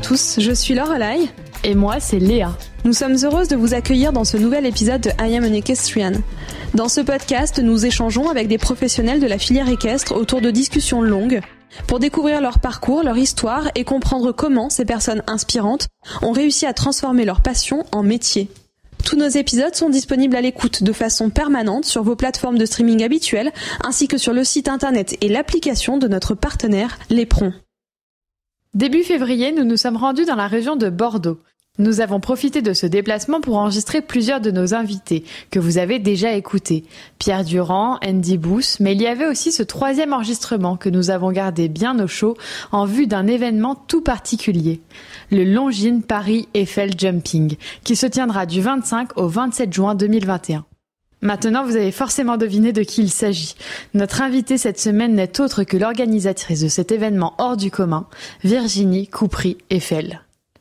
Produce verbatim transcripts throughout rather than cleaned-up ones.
tous, je suis Lorelai. Et moi, c'est Léa. Nous sommes heureuses de vous accueillir dans ce nouvel épisode de I Am an Equestrian. Dans ce podcast, nous échangeons avec des professionnels de la filière équestre autour de discussions longues pour découvrir leur parcours, leur histoire et comprendre comment ces personnes inspirantes ont réussi à transformer leur passion en métier. Tous nos épisodes sont disponibles à l'écoute de façon permanente sur vos plateformes de streaming habituelles ainsi que sur le site internet et l'application de notre partenaire L'éperon. Début février, nous nous sommes rendus dans la région de Bordeaux. Nous avons profité de ce déplacement pour enregistrer plusieurs de nos invités, que vous avez déjà écoutés. Pierre Durand, Andy Booth, mais il y avait aussi ce troisième enregistrement que nous avons gardé bien au chaud en vue d'un événement tout particulier. Le Longines Paris Eiffel Jumping, qui se tiendra du vingt-cinq au vingt-sept juin deux mille vingt et un. Maintenant, vous avez forcément deviné de qui il s'agit. Notre invitée cette semaine n'est autre que l'organisatrice de cet événement hors du commun, Virginie Coupry-Eiffel.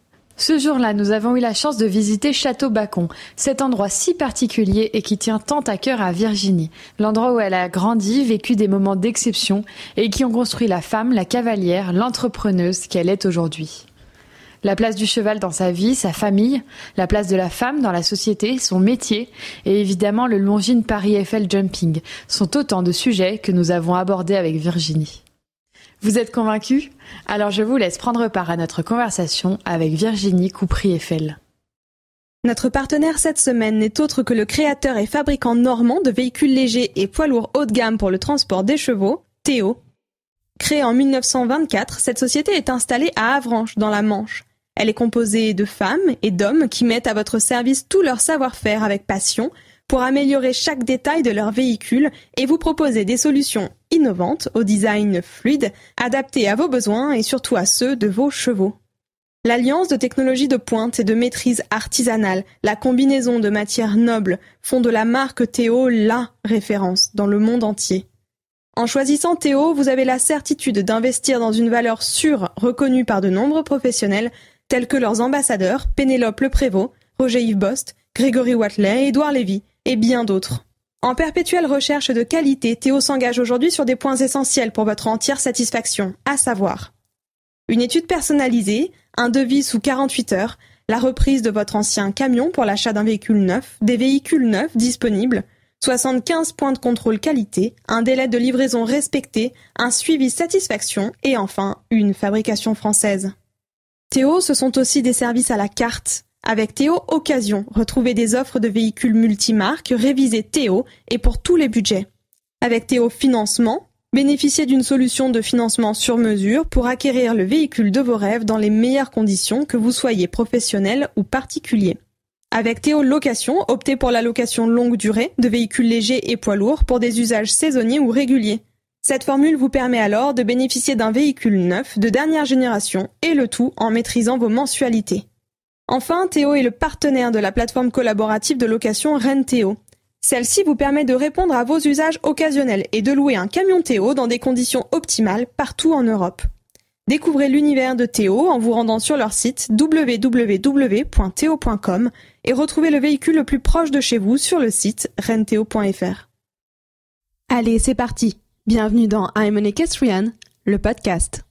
Ce jour-là, nous avons eu la chance de visiter Château-Bacon, cet endroit si particulier et qui tient tant à cœur à Virginie, l'endroit où elle a grandi, vécu des moments d'exception et qui ont construit la femme, la cavalière, l'entrepreneuse qu'elle est aujourd'hui. La place du cheval dans sa vie, sa famille, la place de la femme dans la société, son métier et évidemment le Longines Paris Eiffel Jumping sont autant de sujets que nous avons abordés avec Virginie. Vous êtes convaincus ? Alors je vous laisse prendre part à notre conversation avec Virginie Coupry-Eiffel. Notre partenaire cette semaine n'est autre que le créateur et fabricant normand de véhicules légers et poids lourds haut de gamme pour le transport des chevaux, Théo. Créée en mille neuf cent vingt-quatre, cette société est installée à Avranches, dans la Manche. Elle est composée de femmes et d'hommes qui mettent à votre service tout leur savoir-faire avec passion pour améliorer chaque détail de leur véhicule et vous proposer des solutions innovantes au design fluide, adaptées à vos besoins et surtout à ceux de vos chevaux. L'alliance de technologies de pointe et de maîtrise artisanale, la combinaison de matières nobles font de la marque Théo la référence dans le monde entier. En choisissant Théo, vous avez la certitude d'investir dans une valeur sûre reconnue par de nombreux professionnels tels que leurs ambassadeurs Pénélope Leprévost, Roger-Yves Bost, Grégory Watley, Édouard Lévy et bien d'autres. En perpétuelle recherche de qualité, Théo s'engage aujourd'hui sur des points essentiels pour votre entière satisfaction, à savoir une étude personnalisée, un devis sous quarante-huit heures, la reprise de votre ancien camion pour l'achat d'un véhicule neuf, des véhicules neufs disponibles, soixante-quinze points de contrôle qualité, un délai de livraison respecté, un suivi satisfaction et enfin une fabrication française. Théo, ce sont aussi des services à la carte. Avec Théo Occasion, retrouvez des offres de véhicules multimarques, révisez Théo et pour tous les budgets. Avec Théo Financement, bénéficiez d'une solution de financement sur mesure pour acquérir le véhicule de vos rêves dans les meilleures conditions, que vous soyez professionnel ou particulier. Avec Théo Location, optez pour la location longue durée de véhicules légers et poids lourds pour des usages saisonniers ou réguliers. Cette formule vous permet alors de bénéficier d'un véhicule neuf de dernière génération et le tout en maîtrisant vos mensualités. Enfin, Théo est le partenaire de la plateforme collaborative de location Renteo. Celle-ci vous permet de répondre à vos usages occasionnels et de louer un camion Théo dans des conditions optimales partout en Europe. Découvrez l'univers de Théo en vous rendant sur leur site w w w point théo point com et retrouvez le véhicule le plus proche de chez vous sur le site renteo point f r. Allez, c'est parti. Bienvenue dans I Am an Equestrian, le podcast.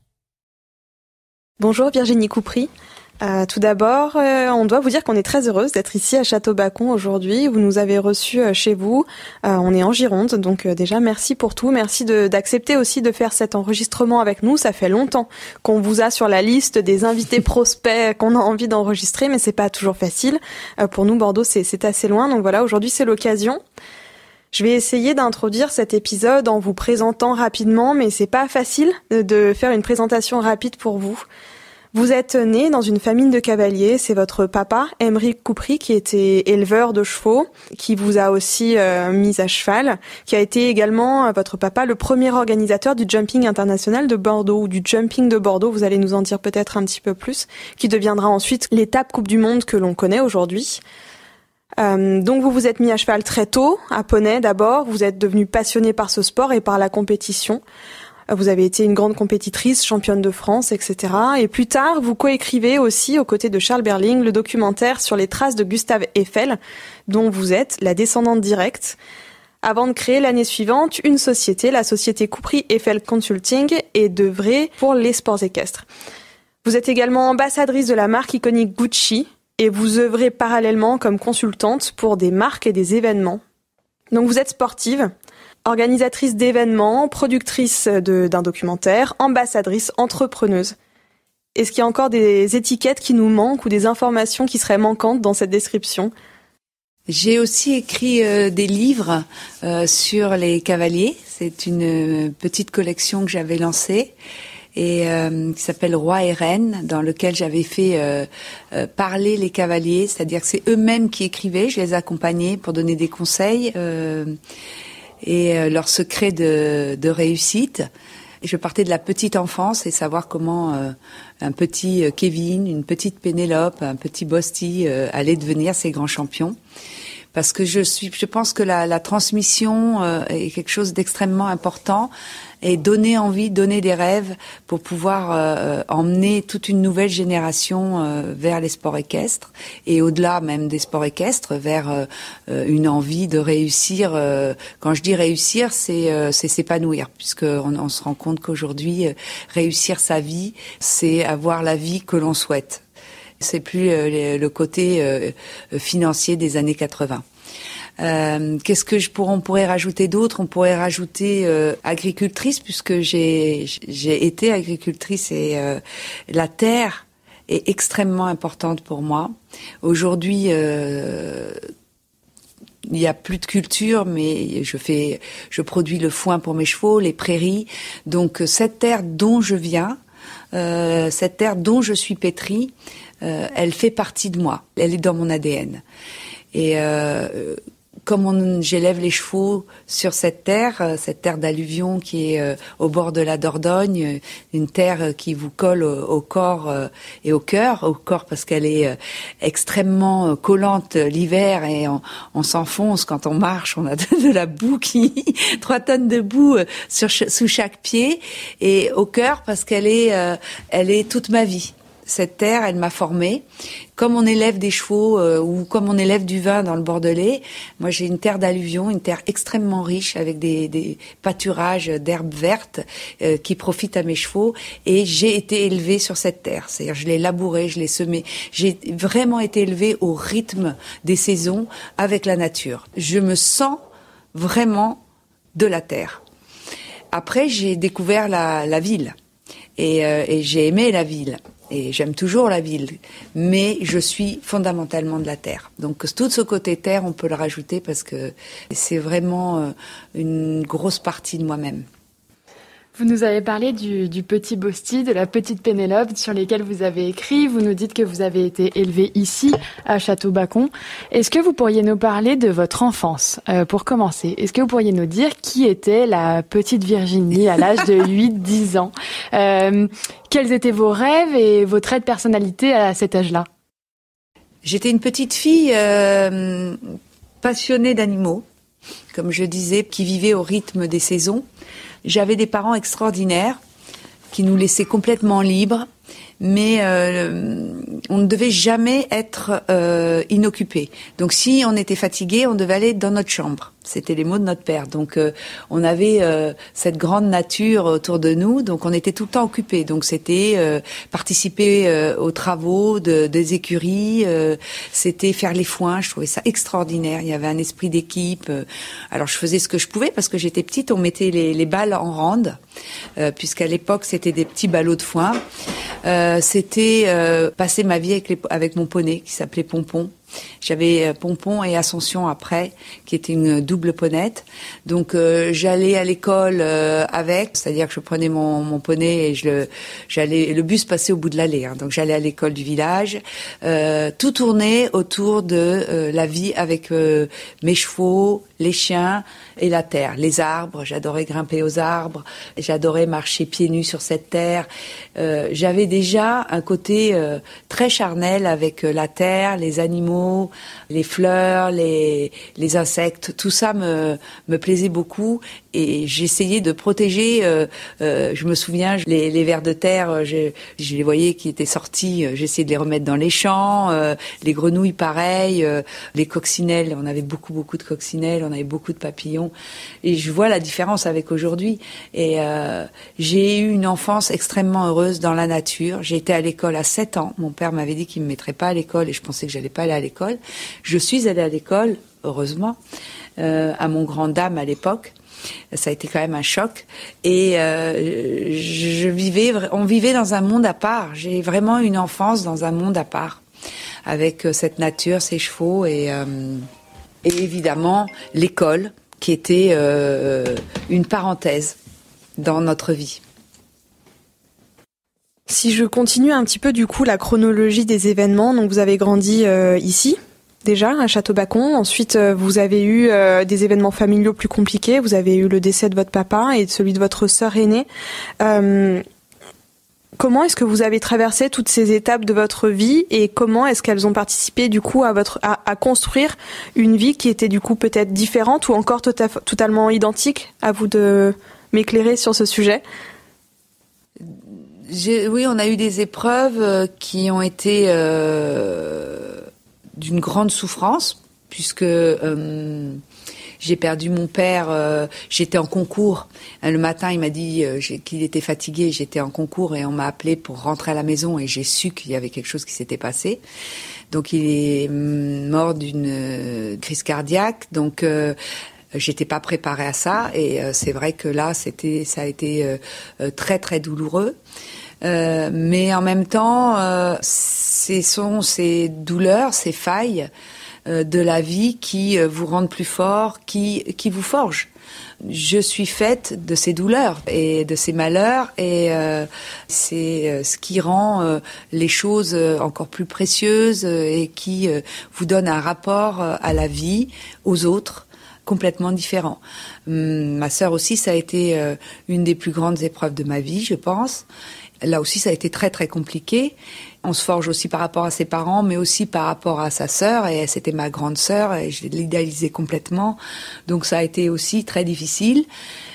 Bonjour Virginie Coupry. Euh, tout d'abord, euh, on doit vous dire qu'on est très heureuse d'être ici à Château-Bacon aujourd'hui. Vous nous avez reçus euh, chez vous. Euh, on est en Gironde, donc euh, déjà merci pour tout. Merci de, d'accepter aussi de faire cet enregistrement avec nous. Ça fait longtemps qu'on vous a sur la liste des invités prospects qu'on a envie d'enregistrer, mais c'est pas toujours facile. Euh, pour nous, Bordeaux, c'est, c'est assez loin. Donc voilà, aujourd'hui c'est l'occasion. Je vais essayer d'introduire cet épisode en vous présentant rapidement, mais c'est pas facile de faire une présentation rapide pour vous. Vous êtes né dans une famille de cavaliers, c'est votre papa, Aymeric Coupry, qui était éleveur de chevaux, qui vous a aussi euh, mis à cheval, qui a été également, euh, votre papa, le premier organisateur du Jumping International de Bordeaux, ou du Jumping de Bordeaux, vous allez nous en dire peut-être un petit peu plus, qui deviendra ensuite l'étape Coupe du Monde que l'on connaît aujourd'hui. Euh, donc vous vous êtes mis à cheval très tôt, à poney d'abord, vous êtes devenu passionné par ce sport et par la compétition. Vous avez été une grande compétitrice, championne de France, et cetera. Et plus tard, vous coécrivez aussi, aux côtés de Charles Berling, le documentaire sur les traces de Gustave Eiffel, dont vous êtes la descendante directe, avant de créer l'année suivante une société, la société Coupry Eiffel Consulting, et d'œuvrer pour les sports équestres. Vous êtes également ambassadrice de la marque iconique Gucci et vous œuvrez parallèlement comme consultante pour des marques et des événements. Donc vous êtes sportive, organisatrice d'événements, productrice de, d'un documentaire, ambassadrice, entrepreneuse. Est-ce qu'il y a encore des étiquettes qui nous manquent ou des informations qui seraient manquantes dans cette description ? J'ai aussi écrit euh, des livres euh, sur les cavaliers. C'est une euh, petite collection que j'avais lancée et euh, qui s'appelle Roi et Reine, dans lequel j'avais fait euh, euh, parler les cavaliers, c'est-à-dire que c'est eux-mêmes qui écrivaient, je les accompagnais pour donner des conseils euh, et euh, leurs secrets de, de réussite. Et je partais de la petite enfance et savoir comment euh, un petit Kevin, une petite Pénélope, un petit Bosti euh, allaient devenir ces grands champions. Parce que je suis, je pense que la, la transmission euh, est quelque chose d'extrêmement important et donner envie, donner des rêves pour pouvoir euh, emmener toute une nouvelle génération euh, vers les sports équestres et au-delà même des sports équestres, vers euh, une envie de réussir. Euh, quand je dis réussir, c'est, euh, c'est s'épanouir, puisqu'on on se rend compte qu'aujourd'hui, euh, réussir sa vie, c'est avoir la vie que l'on souhaite. C'est plus euh, le côté euh, financier des années quatre-vingts. Euh, qu'est-ce que je pourrais, on pourrait rajouter d'autre ? On pourrait rajouter euh, agricultrice, puisque j'ai j'ai été agricultrice et euh, la terre est extrêmement importante pour moi. Aujourd'hui, euh, il y a plus de culture, mais je fais, je produis le foin pour mes chevaux, les prairies. Donc cette terre dont je viens, euh, cette terre dont je suis pétrie, euh, elle fait partie de moi. Elle est dans mon A D N. Et euh, comme on, j'élève les chevaux sur cette terre, cette terre d'alluvion qui est euh, au bord de la Dordogne, une terre qui vous colle au, au corps euh, et au cœur, au corps parce qu'elle est euh, extrêmement collante l'hiver et on, on s'enfonce quand on marche, on a de, de la boue qui, trois tonnes de boue euh, sur sous chaque pied, et au cœur parce qu'elle est, euh, elle est toute ma vie. Cette terre, elle m'a formée. Comme on élève des chevaux euh, ou comme on élève du vin dans le Bordelais, moi j'ai une terre d'alluvion, une terre extrêmement riche avec des, des pâturages d'herbes vertes euh, qui profitent à mes chevaux. Et j'ai été élevée sur cette terre. C'est-à-dire je l'ai labourée, je l'ai semée. J'ai vraiment été élevée au rythme des saisons avec la nature. Je me sens vraiment de la terre. Après, j'ai découvert la, la ville et, euh, et j'ai aimé la ville. Et j'aime toujours la ville, mais je suis fondamentalement de la terre. Donc tout ce côté terre, on peut le rajouter parce que c'est vraiment une grosse partie de moi-même. Vous nous avez parlé du, du petit Bosti, de la petite Pénélope sur lesquels vous avez écrit. Vous nous dites que vous avez été élevé ici, à Château-Bacon. Est-ce que vous pourriez nous parler de votre enfance, euh, pour commencer? Est-ce que vous pourriez nous dire qui était la petite Virginie à l'âge de huit dix ans? euh, Quels étaient vos rêves et vos traits de personnalité à cet âge-là? J'étais une petite fille euh, passionnée d'animaux, comme je disais, qui vivait au rythme des saisons. J'avais des parents extraordinaires qui nous laissaient complètement libres, mais euh, on ne devait jamais être euh, inoccupé. Donc si on était fatigué, on devait aller dans notre chambre. C'était les mots de notre père. Donc euh, on avait euh, cette grande nature autour de nous, donc on était tout le temps occupés. Donc c'était euh, participer euh, aux travaux de, des écuries, euh, c'était faire les foins. Je trouvais ça extraordinaire. Il y avait un esprit d'équipe. Alors je faisais ce que je pouvais parce que j'étais petite. On mettait les, les balles en rande, euh, puisqu'à l'époque c'était des petits ballots de foin. Euh, c'était euh, passer ma vie avec, les, avec mon poney qui s'appelait Pompon. J'avais Pompon et Ascension après, qui était une double ponette. Donc euh, j'allais à l'école euh, avec, c'est-à-dire que je prenais mon, mon poney et je le, j'allais, le bus passait au bout de l'allée. Hein, donc j'allais à l'école du village. Euh, tout tournait autour de euh, la vie avec euh, mes chevaux, les chiens et la terre, les arbres. J'adorais grimper aux arbres. J'adorais marcher pieds nus sur cette terre. Euh, j'avais déjà un côté euh, très charnel avec euh, la terre, les animaux, les fleurs, les, les insectes. Tout ça me, me plaisait beaucoup et j'essayais de protéger. Euh, euh, je me souviens, les, les vers de terre, je, je les voyais qui étaient sortis. J'essayais de les remettre dans les champs. Euh, les grenouilles, pareil. Euh, les coccinelles, on avait beaucoup, beaucoup de coccinelles. On avait beaucoup de papillons. Et je vois la différence avec aujourd'hui. Et euh, j'ai eu une enfance extrêmement heureuse dans la nature. J'ai été à l'école à sept ans. Mon père m'avait dit qu'il me mettrait pas à l'école et je pensais que j'allais pas aller à l'école. Je suis allée à l'école, heureusement, euh, à mon grand dame à l'époque. Ça a été quand même un choc. Et euh, je vivais, on vivait dans un monde à part. J'ai vraiment une enfance dans un monde à part, avec cette nature, ces chevaux et, euh, et évidemment l'école, qui était euh, une parenthèse dans notre vie. Si je continue un petit peu du coup la chronologie des événements, donc vous avez grandi euh, ici, déjà à Château-Bacon, ensuite euh, vous avez eu euh, des événements familiaux plus compliqués, vous avez eu le décès de votre papa et celui de votre sœur aînée. Euh, comment est-ce que vous avez traversé toutes ces étapes de votre vie et comment est-ce qu'elles ont participé du coup à votre à, à construire une vie qui était du coup peut-être différente ou encore tota, totalement identique? À vous de m'éclairer sur ce sujet. J'ai, oui, on a eu des épreuves qui ont été euh, d'une grande souffrance, puisque euh, j'ai perdu mon père, euh, j'étais en concours. Le matin, il m'a dit euh, qu'il était fatigué, j'étais en concours et on m'a appelé pour rentrer à la maison et j'ai su qu'il y avait quelque chose qui s'était passé. Donc il est mort d'une crise cardiaque, donc... Euh, J'étais pas préparée à ça et euh, c'est vrai que là c'était ça a été euh, très très douloureux. Euh, mais en même temps, euh, ce sont ces douleurs, ces failles euh, de la vie qui euh, vous rendent plus fort, qui qui vous forgent. Je suis faite de ces douleurs et de ces malheurs et euh, c'est euh, ce qui rend euh, les choses encore plus précieuses et qui euh, vous donne un rapport à la vie, aux autres, complètement différent. Hum, ma sœur aussi, ça a été euh, une des plus grandes épreuves de ma vie, je pense. Là aussi, ça a été très très compliqué. On se forge aussi par rapport à ses parents, mais aussi par rapport à sa sœur. Et c'était ma grande sœur, et je l'idéalisais complètement. Donc ça a été aussi très difficile.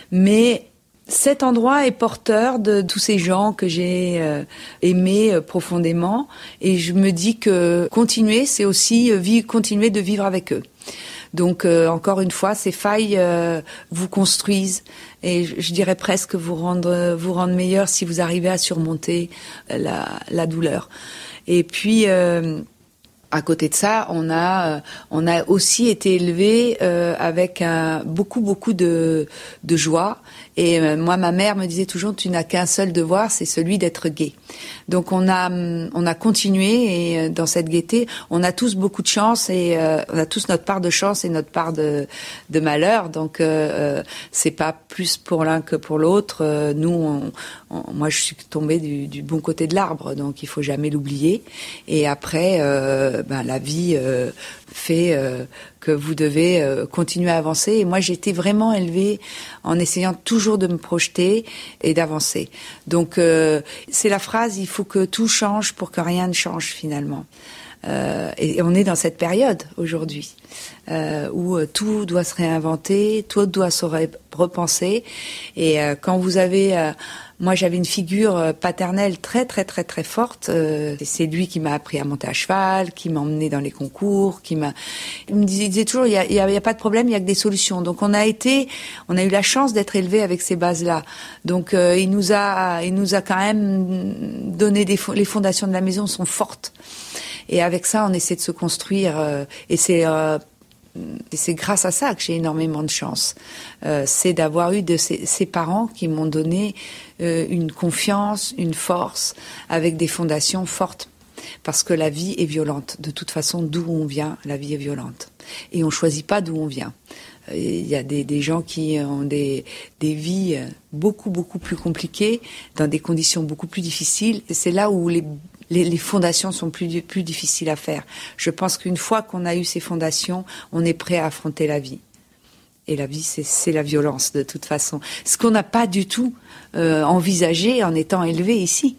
Mais cet endroit est porteur de tous ces gens que j'ai euh, aimés euh, profondément. Et je me dis que continuer, c'est aussi euh, vivre, continuer de vivre avec eux. Donc euh, encore une fois, ces failles euh, vous construisent et je, je dirais presque vous rendre vous rendre meilleur si vous arrivez à surmonter la, la douleur. Et puis euh, à côté de ça, on a on a aussi été élevé euh, avec un, beaucoup beaucoup de de joie. Et euh, moi, ma mère me disait toujours, tu n'as qu'un seul devoir, c'est celui d'être gai. Donc on a on a continué et euh, dans cette gaieté, on a tous beaucoup de chance et euh, on a tous notre part de chance et notre part de de malheur. Donc euh, c'est pas plus pour l'un que pour l'autre. Euh, nous, on, on, moi, je suis tombée du, du bon côté de l'arbre, donc il faut jamais l'oublier. Et après, euh, ben la vie euh, fait euh, que vous devez euh, continuer à avancer. Et moi, j'ai été vraiment élevée en essayant toujours de me projeter et d'avancer. Donc, euh, c'est la phrase, il faut que tout change pour que rien ne change finalement. Euh, et on est dans cette période aujourd'hui euh, où euh, tout doit se réinventer, tout doit se ré- repenser. Et euh, quand vous avez... Euh, moi, j'avais une figure paternelle très, très, très, très forte. Euh, c'est lui qui m'a appris à monter à cheval, qui m'a emmené dans les concours, qui m'a... Il me disait, il disait toujours, il y a, il y a, il y a pas de problème, il y a que des solutions. Donc, on a été, on a eu la chance d'être élevé avec ces bases-là. Donc, euh, il nous a, il nous a quand même donné des, les fondations de la maison sont fortes. Et avec ça, on essaie de se construire. Euh, et c'est euh, Et c'est grâce à ça que j'ai énormément de chance. Euh, c'est d'avoir eu de ces, ces parents qui m'ont donné euh, une confiance, une force, avec des fondations fortes. Parce que la vie est violente. De toute façon, d'où on vient, la vie est violente. Et on choisit pas d'où on vient. Il y a des, des gens qui ont des, des vies beaucoup, beaucoup plus compliquées, dans des conditions beaucoup plus difficiles. Et c'est là où les Les, les fondations sont plus, plus difficiles à faire. Je pense qu'une fois qu'on a eu ces fondations, on est prêt à affronter la vie. Et la vie, c'est, c'est la violence, de toute façon. Ce qu'on n'a pas du tout euh, envisagé en étant élevé ici.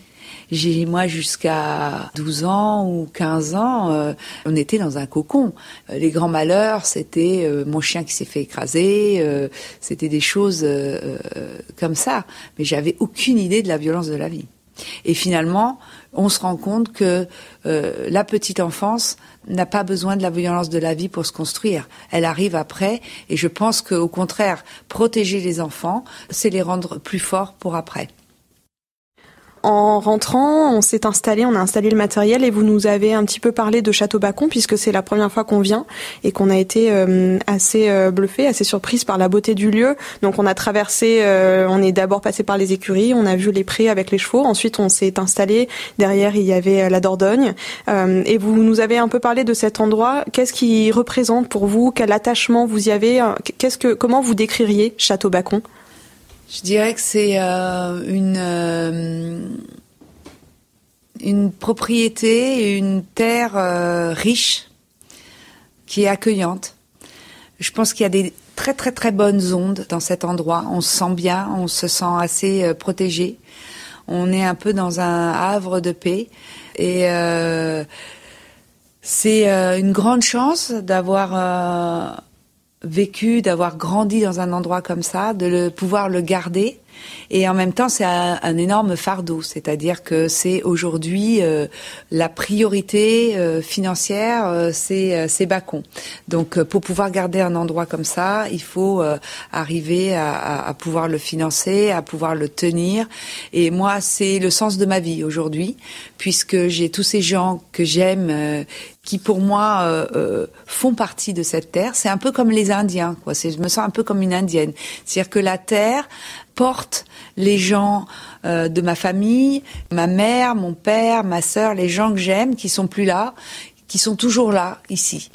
J'ai, moi, jusqu'à douze ans ou quinze ans, euh, on était dans un cocon. Les grands malheurs, c'était euh, mon chien qui s'est fait écraser, euh, c'était des choses euh, euh, comme ça. Mais j'avais aucune idée de la violence de la vie. Et finalement, on se rend compte que euh, la petite enfance n'a pas besoin de la violence de la vie pour se construire. Elle arrive après, et je pense qu'au contraire, protéger les enfants, c'est les rendre plus forts pour après. En rentrant, on s'est installé, on a installé le matériel et vous nous avez un petit peu parlé de Château-Bacon puisque c'est la première fois qu'on vient et qu'on a été euh, assez euh, bluffé, assez surprise par la beauté du lieu. Donc on a traversé, euh, on est d'abord passé par les écuries, on a vu les prés avec les chevaux, ensuite on s'est installé, derrière il y avait la Dordogne euh, et vous nous avez un peu parlé de cet endroit. Qu'est-ce qui représente pour vous? Quel attachement vous y avez? Qu'est-ce que, comment vous décririez Château-Bacon? Je dirais que c'est euh, une euh, une propriété, une terre euh, riche qui est accueillante. Je pense qu'il y a des très très très bonnes ondes dans cet endroit. On se sent bien, on se sent assez euh, protégé. On est un peu dans un havre de paix et euh, c'est euh, une grande chance d'avoir euh, vécu, d'avoir grandi dans un endroit comme ça, de le, pouvoir le garder. Et en même temps, c'est un, un énorme fardeau, c'est-à-dire que c'est aujourd'hui euh, la priorité euh, financière, euh, c'est, euh, c'est Bacon. Donc, euh, pour pouvoir garder un endroit comme ça, il faut euh, arriver à, à, à pouvoir le financer, à pouvoir le tenir. Et moi, c'est le sens de ma vie aujourd'hui, puisque j'ai tous ces gens que j'aime, euh, qui pour moi euh, euh, font partie de cette terre. C'est un peu comme les Indiens, quoi. C'est, je me sens un peu comme une Indienne. C'est-à-dire que la terre porte les gens euh, de ma famille, ma mère, mon père, ma sœur, les gens que j'aime, qui sont plus là, qui sont toujours là, ici.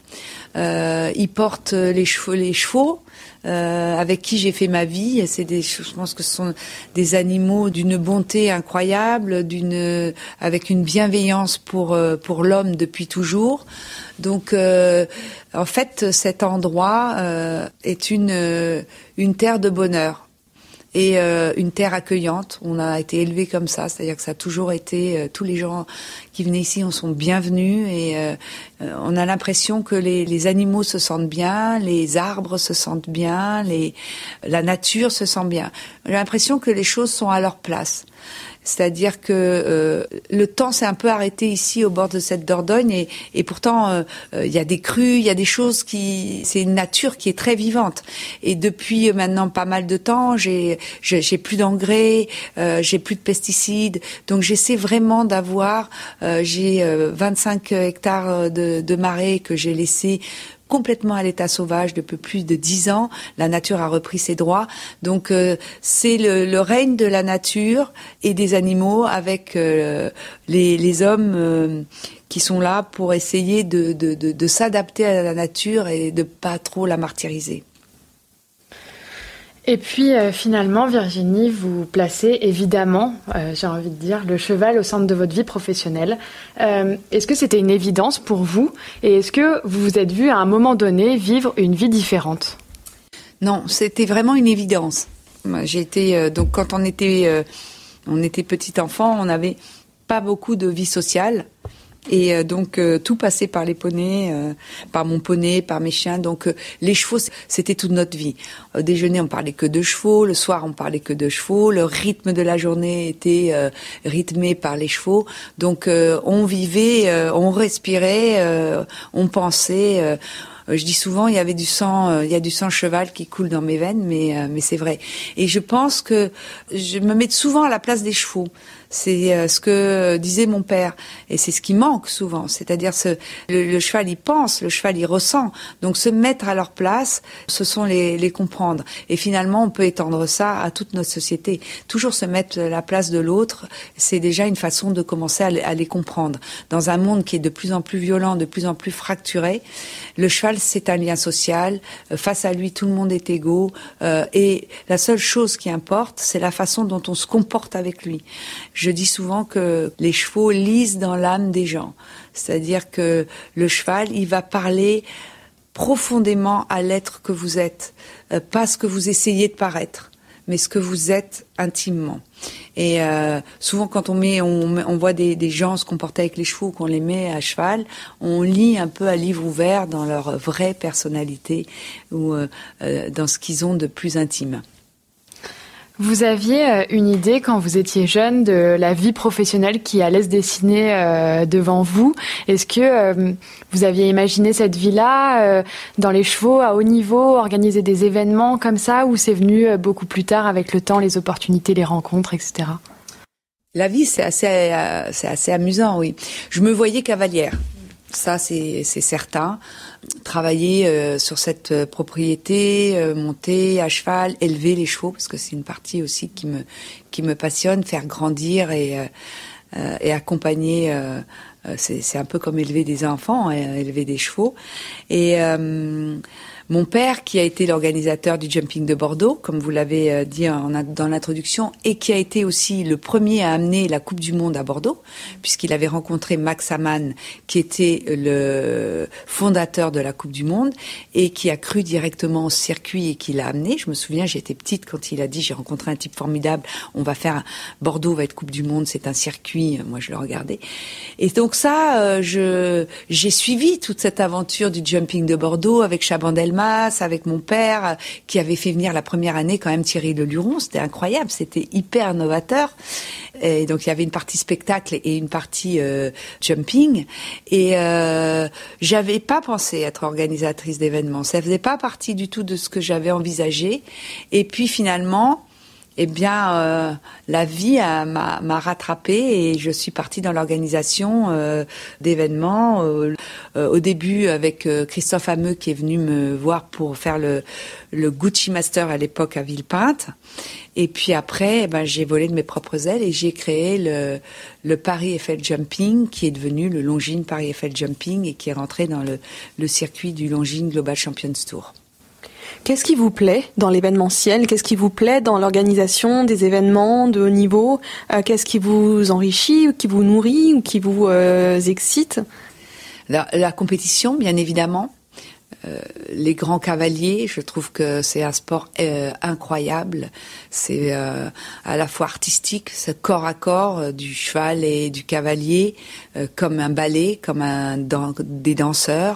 Euh, ils portent les chevaux, les chevaux euh, avec qui j'ai fait ma vie. C'est des, je pense que ce sont des animaux d'une bonté incroyable, d'une, avec une bienveillance pour pour l'homme depuis toujours. Donc, euh, en fait, cet endroit euh, est une une terre de bonheur. Et euh, une terre accueillante. On a été élevés comme ça, c'est-à-dire que ça a toujours été, euh, tous les gens qui venaient ici, on sont bienvenus et euh, on a l'impression que les, les animaux se sentent bien, les arbres se sentent bien, les, la nature se sent bien. J'ai l'impression que les choses sont à leur place. C'est-à-dire que euh, le temps s'est un peu arrêté ici au bord de cette Dordogne et, et pourtant il euh, euh, y a des crues, il y a des choses qui, c'est une nature qui est très vivante. Et depuis maintenant pas mal de temps, j'ai j'ai, j'ai plus d'engrais, euh, j'ai plus de pesticides, donc j'essaie vraiment d'avoir, euh, j'ai euh, vingt-cinq hectares de, de marais que j'ai laissés complètement à l'état sauvage depuis plus de dix ans. La nature a repris ses droits. Donc euh, c'est le, le règne de la nature et des animaux avec euh, les, les hommes euh, qui sont là pour essayer de, de, de, de s'adapter à la nature et de pas trop la martyriser. Et puis euh, finalement, Virginie, vous placez évidemment, euh, j'ai envie de dire, le cheval au centre de votre vie professionnelle. Euh, est-ce que c'était une évidence pour vous? Et est-ce que vous vous êtes vu à un moment donné vivre une vie différente? Non, c'était vraiment une évidence. J'ai été euh, donc quand on était euh, on était petit enfant, on n'avait pas beaucoup de vie sociale. Et euh, donc euh, tout passait par les poneys, euh, par mon poney, par mes chiens. Donc euh, les chevaux, c'était toute notre vie. Au déjeuner, on parlait que de chevaux. Le soir, on parlait que de chevaux. Le rythme de la journée était euh, rythmé par les chevaux. Donc euh, on vivait, euh, on respirait, euh, on pensait. Euh, Je dis souvent, il y avait du sang, euh, il y a du sang cheval qui coule dans mes veines, mais euh, mais c'est vrai. Et je pense que je me mets souvent à la place des chevaux. C'est euh, ce que disait mon père, et c'est ce qui manque souvent. C'est-à-dire, ce, le, le cheval, il pense, le cheval, il ressent. Donc, se mettre à leur place, ce sont les, les comprendre. Et finalement, on peut étendre ça à toute notre société. Toujours se mettre à la place de l'autre, c'est déjà une façon de commencer à, à les comprendre. Dans un monde qui est de plus en plus violent, de plus en plus fracturé, le cheval, c'est un lien social. Face à lui, tout le monde est égaux. Euh, et la seule chose qui importe, c'est la façon dont on se comporte avec lui. Je dis souvent que les chevaux lisent dans l'âme des gens. C'est-à-dire que le cheval, il va parler profondément à l'être que vous êtes. Euh, pas ce que vous essayez de paraître, mais ce que vous êtes intimement. Et euh, souvent, quand on met, on, on voit des, des gens se comporter avec les chevaux, qu'on les met à cheval, on lit un peu à livre ouvert dans leur vraie personnalité ou euh, dans ce qu'ils ont de plus intime. Vous aviez une idée quand vous étiez jeune de la vie professionnelle qui allait se dessiner euh, devant vous. Est-ce que euh, vous aviez imaginé cette vie-là euh, dans les chevaux à haut niveau, organiser des événements comme ça, ou c'est venu euh, beaucoup plus tard avec le temps, les opportunités, les rencontres, et cetera. La vie, c'est assez, euh, c'est assez amusant, oui. Je me voyais cavalière. Ça, c'est, c'est certain. Travailler euh, sur cette euh, propriété, euh, monter à cheval, élever les chevaux, parce que c'est une partie aussi qui me qui me passionne, faire grandir et euh, euh, et accompagner. Euh, euh, c'est, c'est un peu comme élever des enfants, hein, élever des chevaux. Et euh, mon père, qui a été l'organisateur du jumping de Bordeaux, comme vous l'avez dit en, dans l'introduction, et qui a été aussi le premier à amener la Coupe du Monde à Bordeaux, puisqu'il avait rencontré Max Amann, qui était le fondateur de la Coupe du Monde, et qui a cru directement au circuit et qui l'a amené. Je me souviens, j'étais petite quand il a dit, j'ai rencontré un type formidable, on va faire, Bordeaux va être Coupe du Monde, c'est un circuit, moi je le regardais. Et donc ça, euh, je, j'ai suivi toute cette aventure du jumping de Bordeaux avec Chabandelmas, avec mon père, qui avait fait venir la première année quand même Thierry Leluron. C'était incroyable, c'était hyper novateur. Et donc il y avait une partie spectacle et une partie euh, jumping. Et euh, j'avais pas pensé être organisatrice d'événements. Ça faisait pas partie du tout de ce que j'avais envisagé. Et puis finalement, eh bien, euh, la vie a, m'a, m'a rattrapée et je suis partie dans l'organisation euh, d'événements. Euh, euh, au début, avec euh, Christophe Hameux qui est venu me voir pour faire le, le Gucci Master à l'époque à Villepinte. Et puis après, eh ben, j'ai volé de mes propres ailes et j'ai créé le, le Paris Eiffel Jumping, qui est devenu le Longines Paris Eiffel Jumping et qui est rentré dans le, le circuit du Longines Global Champions Tour. Qu'est-ce qui vous plaît dans l'événementiel ? Qu'est-ce qui vous plaît dans l'organisation des événements de haut niveau ? euh, Qu'est-ce qui vous enrichit, ou qui vous nourrit, ou qui vous euh, excite ? la, la compétition, bien évidemment. Euh, les grands cavaliers, je trouve que c'est un sport euh, incroyable. C'est euh, à la fois artistique, c'est corps à corps euh, du cheval et du cavalier, euh, comme un ballet, comme un dan- des danseurs.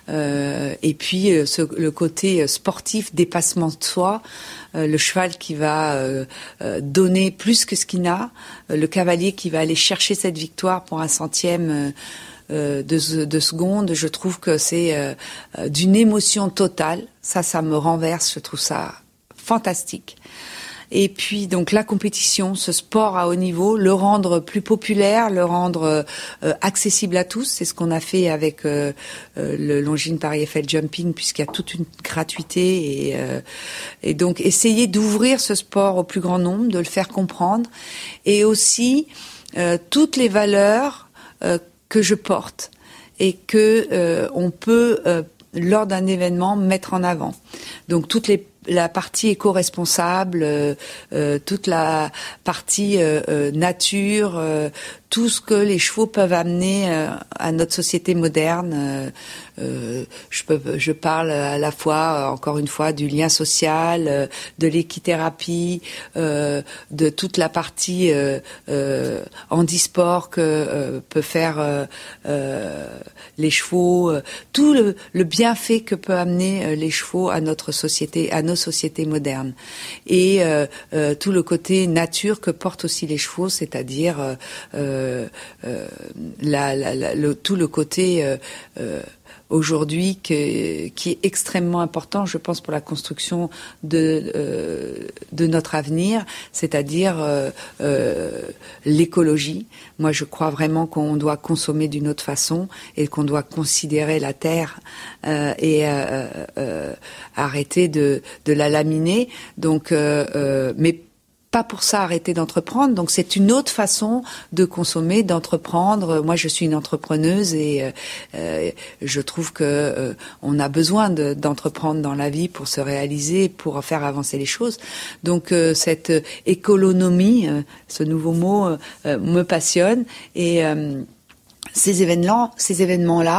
Euh, et puis euh, ce, le côté sportif, dépassement de soi, euh, le cheval qui va euh, euh, donner plus que ce qu'il n'a, euh, le cavalier qui va aller chercher cette victoire pour un centième euh, euh, de, de seconde. Je trouve que c'est euh, d'une émotion totale. Ça, ça me renverse. Je trouve ça fantastique. Et puis donc la compétition, ce sport à haut niveau, le rendre plus populaire, le rendre euh, accessible à tous, c'est ce qu'on a fait avec euh, euh, le Longines Paris Eiffel Jumping, puisqu'il y a toute une gratuité et, euh, et donc essayer d'ouvrir ce sport au plus grand nombre, de le faire comprendre, et aussi euh, toutes les valeurs euh, que je porte et que euh, on peut euh, lors d'un événement mettre en avant. Donc toutes les la partie éco-responsable, euh, euh, toute la partie euh, euh, nature, euh, tout ce que les chevaux peuvent amener euh, à notre société moderne. Euh, euh, je, peux, je parle à la fois, encore une fois, du lien social, euh, de l'équithérapie, euh, de toute la partie euh, euh, handisport que euh, peut faire euh, euh, les chevaux, euh, tout le, le bienfait que peut amener euh, les chevaux à notre société, à nos sociétés modernes, et euh, euh, tout le côté nature que portent aussi les chevaux, c'est-à-dire euh, euh, euh, la, la, la, le, tout le côté euh, euh, aujourd'hui que, qui est extrêmement important, je pense, pour la construction de, euh, de notre avenir, c'est-à-dire euh, euh, l'écologie. Moi, je crois vraiment qu'on doit consommer d'une autre façon et qu'on doit considérer la terre euh, et euh, euh, arrêter de, de la laminer. Donc, euh, euh, mais pas pour ça arrêter d'entreprendre. Donc c'est une autre façon de consommer, d'entreprendre. Moi, je suis une entrepreneuse et euh, je trouve que euh, on a besoin de, d'entreprendre dans la vie pour se réaliser, pour faire avancer les choses. Donc euh, cette écolonomie, euh, ce nouveau mot, euh, me passionne et euh, Ces événements, ces événements-là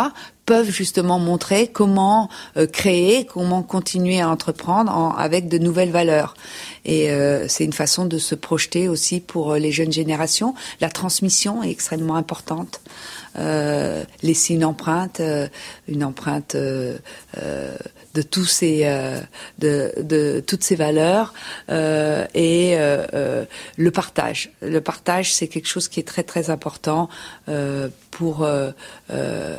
peuvent justement montrer comment euh, créer, comment continuer à entreprendre en, avec de nouvelles valeurs. Et euh, c'est une façon de se projeter aussi pour les jeunes générations. La transmission est extrêmement importante. Euh, laisser une empreinte, euh, une empreinte euh, euh, de tous ces, euh, de, de toutes ces valeurs euh, et euh, euh, le partage. Le partage, c'est quelque chose qui est très très important euh, pour euh, euh,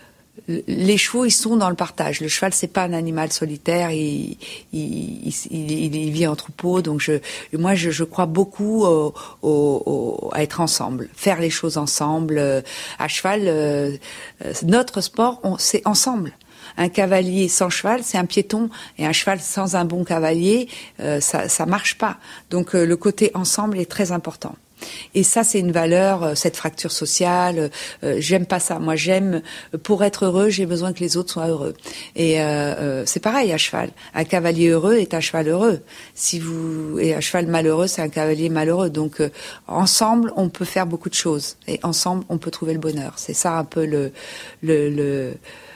les chevaux, ils sont dans le partage. Le cheval, c'est pas un animal solitaire. Il, il, il, il, il vit en troupeau. Donc, je, moi, je, je crois beaucoup au, au, au, à être ensemble, faire les choses ensemble. À cheval, euh, notre sport, on, c'est ensemble. Un cavalier sans cheval, c'est un piéton, et un cheval sans un bon cavalier, euh, ça, ça marche pas. Donc, euh, le côté ensemble est très important. Et ça, c'est une valeur, cette fracture sociale. Euh, j'aime pas ça. Moi, j'aime, pour être heureux, j'ai besoin que les autres soient heureux. Et euh, euh, c'est pareil à cheval. Un cavalier heureux est un cheval heureux. Si vous et un cheval malheureux, c'est un cavalier malheureux. Donc, euh, ensemble, on peut faire beaucoup de choses. Et ensemble, on peut trouver le bonheur. C'est ça un peu le le, le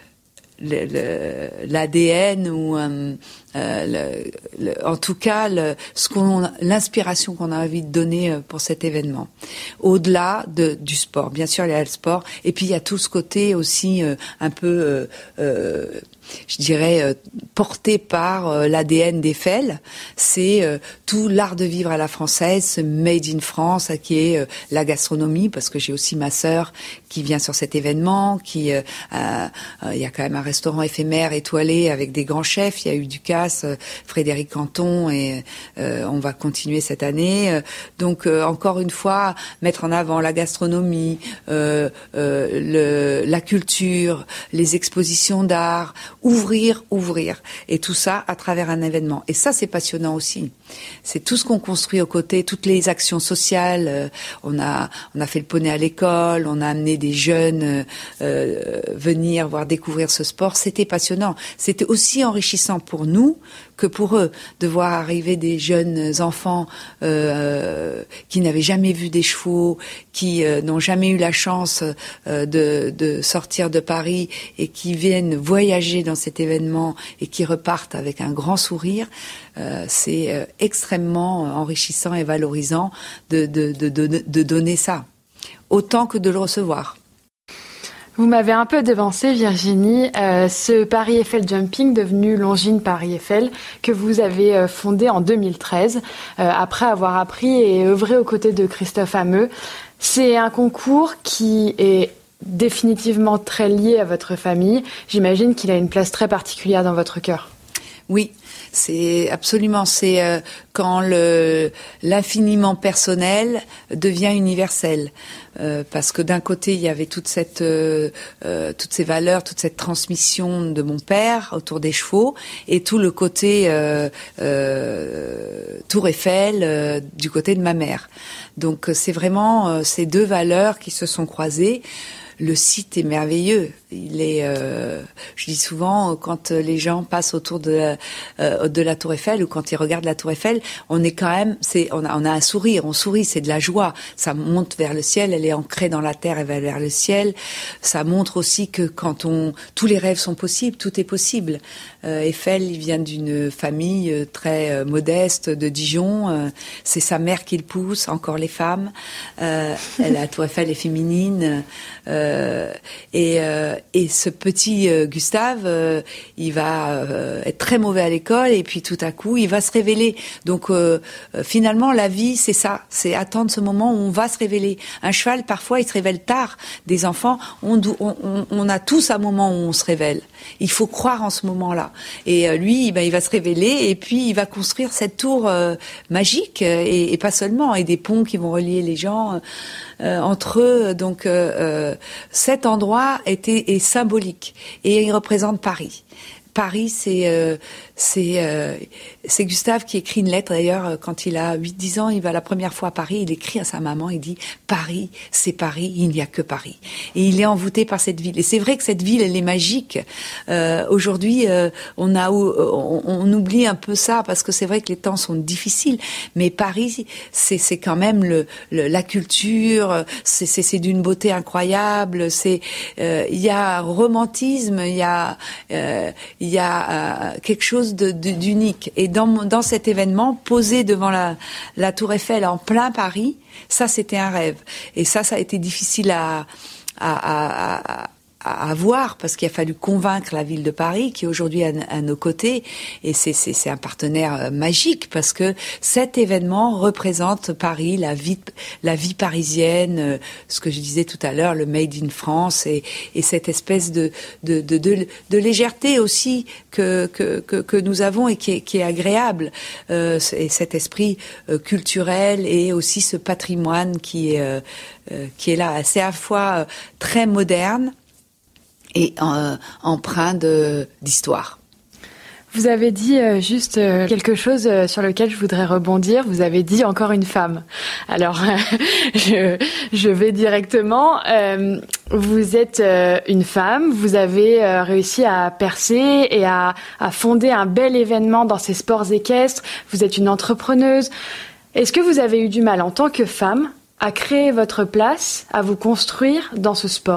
Le, le, l'A D N ou euh, le, le, en tout cas le, ce qu'on, l'inspiration qu'on a envie de donner pour cet événement. Au-delà de, du sport, bien sûr il y a le sport et puis il y a tout ce côté aussi euh, un peu, euh, euh, je dirais, euh, porté par euh, l'A D N d'Eiffel. C'est euh, tout l'art de vivre à la française, ce made in France qui est euh, la gastronomie, parce que j'ai aussi ma sœur qui vient sur cet événement, qui euh, euh, il y a quand même un restaurant éphémère étoilé avec des grands chefs. Il y a eu Ducasse, euh, Frédéric Canton et euh, on va continuer cette année. Euh, donc euh, encore une fois, mettre en avant la gastronomie, euh, euh, le, la culture, les expositions d'art, ouvrir, ouvrir. Et tout ça à travers un événement. Et ça, c'est passionnant aussi. C'est tout ce qu'on construit aux côtés, toutes les actions sociales. Euh, on a, on a fait le poney à l'école, on a amené des jeunes euh, venir voir découvrir ce sport. C'était passionnant. C'était aussi enrichissant pour nous que pour eux, de voir arriver des jeunes enfants euh, qui n'avaient jamais vu des chevaux, qui euh, n'ont jamais eu la chance euh, de, de sortir de Paris et qui viennent voyager dans cet événement et qui repartent avec un grand sourire. Euh, c'est euh, extrêmement enrichissant et valorisant de, de, de, de, de donner ça, autant que de le recevoir. Vous m'avez un peu devancé, Virginie. Euh, ce Paris Eiffel Jumping, devenu Longines Paris Eiffel, que vous avez euh, fondé en deux mille treize, euh, après avoir appris et œuvré aux côtés de Christophe Hameux. C'est un concours qui est définitivement très lié à votre famille. J'imagine qu'il a une place très particulière dans votre cœur. Oui, c'est absolument, c'est euh, quand le l'infiniment personnel devient universel. Euh, parce que d'un côté il y avait toute cette euh, euh, toutes ces valeurs, toute cette transmission de mon père autour des chevaux, et tout le côté euh, euh, Tour Eiffel euh, du côté de ma mère. Donc c'est vraiment euh, ces deux valeurs qui se sont croisées. Le site est merveilleux. Il est, euh, je dis souvent, quand les gens passent autour de la, euh, de la Tour Eiffel ou quand ils regardent la Tour Eiffel, on est quand même, c'est, on a, on a un sourire, on sourit, c'est de la joie. Ça monte vers le ciel, elle est ancrée dans la terre, elle va vers le ciel. Ça montre aussi que quand on, tous les rêves sont possibles, tout est possible. Euh, Eiffel, il vient d'une famille très euh, modeste de Dijon. Euh, c'est sa mère qui le pousse, encore les femmes. Euh, la Tour Eiffel est féminine. Euh, et euh, Et ce petit euh, Gustave, euh, il va euh, être très mauvais à l'école et puis tout à coup, il va se révéler. Donc euh, euh, finalement, la vie, c'est ça, c'est attendre ce moment où on va se révéler. Un cheval, parfois, il se révèle tard. Des enfants, on, on, on a tous un moment où on se révèle. Il faut croire en ce moment-là. Et euh, lui, ben, il va se révéler et puis il va construire cette tour euh, magique et, et pas seulement, et des ponts qui vont relier les gens euh, entre eux. Donc euh, euh, cet endroit était est symbolique et il représente Paris. Paris, c'est euh, c'est euh, c'est Gustave qui écrit une lettre. D'ailleurs, quand il a huit dix ans, il va la première fois à Paris. Il écrit à sa maman. Il dit Paris, c'est Paris. Il n'y a que Paris. Et il est envoûté par cette ville. Et c'est vrai que cette ville, elle est magique. Euh, aujourd'hui, euh, on a on, on oublie un peu ça parce que c'est vrai que les temps sont difficiles. Mais Paris, c'est c'est quand même le, le la culture. C'est c'est c'est d'une beauté incroyable. C'est euh, il y a romantisme. Il y a euh, il y a euh, quelque chose de, de, d'unique. Et dans, dans cet événement, posé devant la, la Tour Eiffel en plein Paris, ça, c'était un rêve. Et ça, ça a été difficile à, à, à, à à voir parce qu'il a fallu convaincre la ville de Paris qui est aujourd'hui à, à nos côtés et c'est, c'est, c'est un partenaire magique parce que cet événement représente Paris, la vie, la vie parisienne, ce que je disais tout à l'heure, le Made in France et, et cette espèce de, de, de, de, de légèreté aussi que, que, que, que nous avons et qui est, qui est agréable euh, et cet esprit euh, culturel et aussi ce patrimoine qui est, euh, euh, qui est là. C'est à la fois euh, très moderne et euh, empreint de, d'histoire. Vous avez dit euh, juste euh, quelque chose euh, sur lequel je voudrais rebondir. Vous avez dit encore une femme. Alors, je, je vais directement. Euh, vous êtes euh, une femme. Vous avez euh, réussi à percer et à, à fonder un bel événement dans ces sports équestres. Vous êtes une entrepreneuse. Est-ce que vous avez eu du mal en tant que femme à créer votre place, à vous construire dans ce sport ?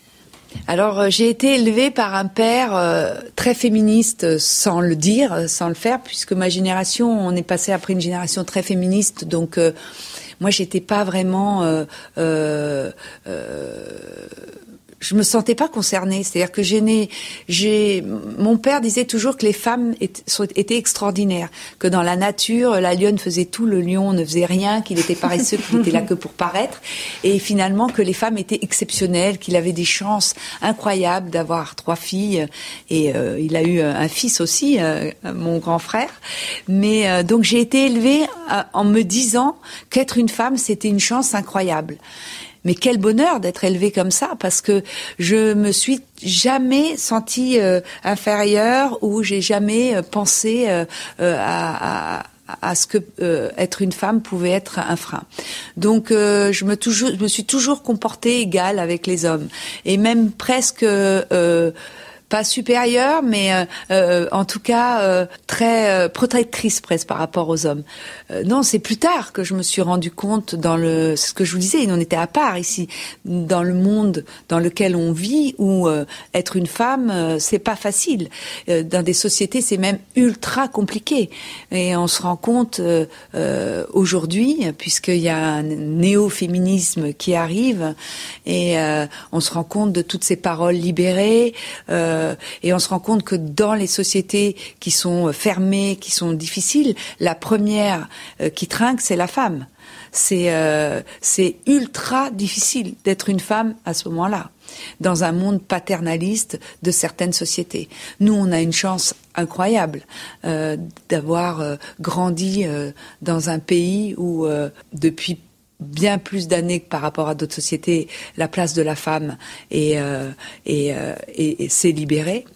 Alors, euh, j'ai été élevée par un père euh, très féministe, sans le dire, sans le faire, puisque ma génération, on est passé après une génération très féministe, donc euh, moi, j'étais pas vraiment... Euh, euh, euh, je me sentais pas concernée. C'est-à-dire que j'ai né, j'ai, mon père disait toujours que les femmes étaient extraordinaires, que dans la nature, la lionne faisait tout, le lion ne faisait rien, qu'il était paresseux, qu'il était là que pour paraître, et finalement que les femmes étaient exceptionnelles, qu'il avait des chances incroyables d'avoir trois filles, et euh, il a eu un fils aussi, euh, mon grand frère. Mais euh, donc j'ai été élevée euh, en me disant qu'être une femme, c'était une chance incroyable. Mais quel bonheur d'être élevée comme ça, parce que je me suis jamais sentie euh, inférieure ou j'ai jamais euh, pensé euh, euh, à, à à ce que euh, être une femme pouvait être un frein. Donc euh, je me toujours je me suis toujours comportée égale avec les hommes et même presque euh, pas supérieure, mais euh, euh, en tout cas euh, très euh, protectrice presque par rapport aux hommes. Euh, non, c'est plus tard que je me suis rendu compte dans le, c'est ce que je vous disais, on était à part ici, dans le monde dans lequel on vit, où euh, être une femme, euh, c'est pas facile. Euh, dans des sociétés, c'est même ultra compliqué. Et on se rend compte euh, euh, aujourd'hui, puisqu'il y a un néo-féminisme qui arrive, et euh, on se rend compte de toutes ces paroles libérées. Euh, Et on se rend compte que dans les sociétés qui sont fermées, qui sont difficiles, la première qui trinque, c'est la femme. C'est, euh, c'est ultra difficile d'être une femme à ce moment-là, dans un monde paternaliste de certaines sociétés. Nous, on a une chance incroyable euh, d'avoir euh, grandi euh, dans un pays où, euh, depuis bien plus d'années que par rapport à d'autres sociétés, la place de la femme est, euh, est, euh, est, est, s'est libérée.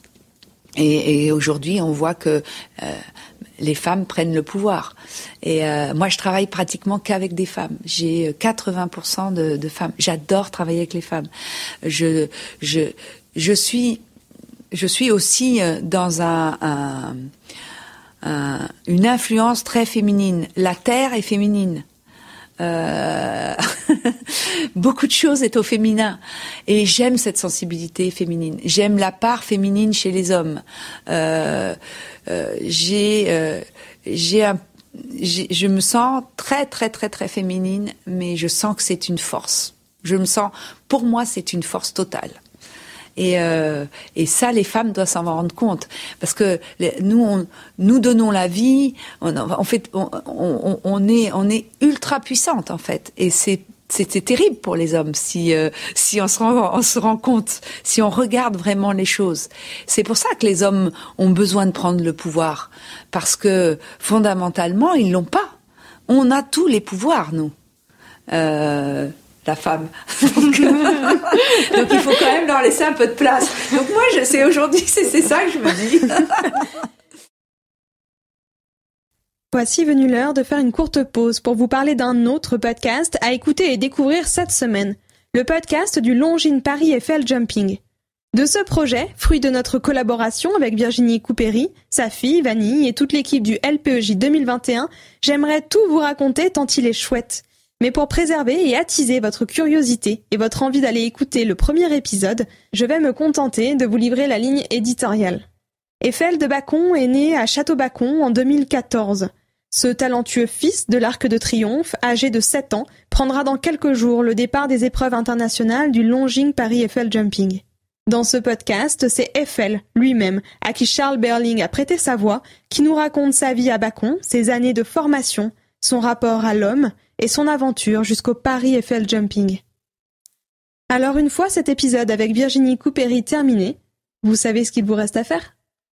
Et, et aujourd'hui, on voit que euh, les femmes prennent le pouvoir. Et euh, moi, je travaille pratiquement qu'avec des femmes. J'ai quatre-vingts pour cent de, de femmes. J'adore travailler avec les femmes. Je, je, je suis, je suis aussi dans un, un, un, une influence très féminine. La terre est féminine. Euh... Beaucoup de choses est au féminin et j'aime cette sensibilité féminine. J'aime la part féminine chez les hommes. Euh, euh, j'ai, euh, j'ai un, j'ai, je me sens très très très très féminine, mais je sens que c'est une force. Je me sens, pour moi, c'est une force totale. Et, euh, et ça, les femmes doivent s'en rendre compte, parce que les, nous, on, nous donnons la vie. On, en fait, on, on, on est, on est ultra puissante en fait, et c'est c'est, c'est terrible pour les hommes si euh, si on se rend on se rend compte, si on regarde vraiment les choses. C'est pour ça que les hommes ont besoin de prendre le pouvoir, parce que fondamentalement, ils l'ont pas. On a tous les pouvoirs, nous. Euh, ta femme. Donc, donc il faut quand même leur laisser un peu de place. Donc moi, je sais aujourd'hui, c'est, c'est ça que je me dis. Voici venue l'heure de faire une courte pause pour vous parler d'un autre podcast à écouter et découvrir cette semaine. Le podcast du Longines Paris Eiffel Jumping. De ce projet, fruit de notre collaboration avec Virginie Coupéry, sa fille Vanille et toute l'équipe du L P E J deux mille vingt et un, j'aimerais tout vous raconter tant il est chouette. Mais pour préserver et attiser votre curiosité et votre envie d'aller écouter le premier épisode, je vais me contenter de vous livrer la ligne éditoriale. Eiffel de Bacon est né à Château-Bacon en deux mille quatorze. Ce talentueux fils de l'Arc de Triomphe, âgé de sept ans, prendra dans quelques jours le départ des épreuves internationales du Longines Paris Eiffel Jumping. Dans ce podcast, c'est Eiffel lui-même, à qui Charles Berling a prêté sa voix, qui nous raconte sa vie à Bacon, ses années de formation, son rapport à l'homme et son aventure jusqu'au Paris Eiffel Jumping. Alors une fois cet épisode avec Virginie Coupéry terminé, vous savez ce qu'il vous reste à faire ?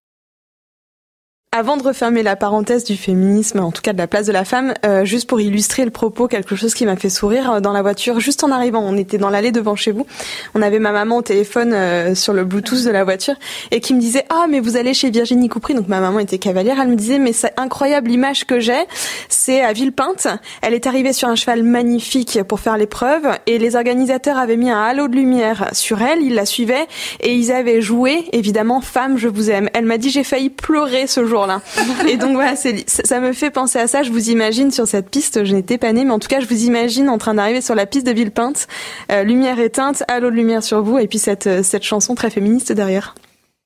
Avant de refermer la parenthèse du féminisme, en tout cas de la place de la femme, euh, juste pour illustrer le propos, quelque chose qui m'a fait sourire dans la voiture, juste en arrivant, on était dans l'allée devant chez vous, on avait ma maman au téléphone euh, sur le Bluetooth de la voiture et qui me disait « Ah, mais vous allez chez Virginie Coupéry », donc ma maman était cavalière, elle me disait « Mais c'est incroyable, l'image que j'ai, c'est à Villepinte, elle est arrivée sur un cheval magnifique pour faire l'épreuve et les organisateurs avaient mis un halo de lumière sur elle, ils la suivaient et ils avaient joué, évidemment, « Femme, je vous aime ». Elle m'a dit « J'ai failli pleurer ce jour-là ». Et donc voilà, c'est, ça me fait penser à ça. Je vous imagine sur cette piste, je n'étais pas née, mais en tout cas, je vous imagine en train d'arriver sur la piste de Villepinte, euh, lumière éteinte, halo de lumière sur vous, et puis cette, cette chanson très féministe derrière.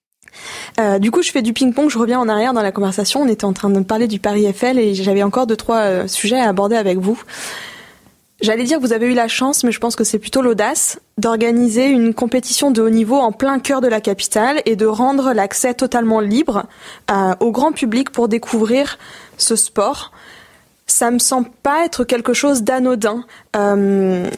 Euh, du coup, je fais du ping-pong, je reviens en arrière dans la conversation. On était en train de parler du Paris Eiffel et j'avais encore deux, trois euh, sujets à aborder avec vous. J'allais dire que vous avez eu la chance, mais je pense que c'est plutôt l'audace, d'organiser une compétition de haut niveau en plein cœur de la capitale et de rendre l'accès totalement libre euh, au grand public pour découvrir ce sport. Ça me semble pas être quelque chose d'anodin. Euh,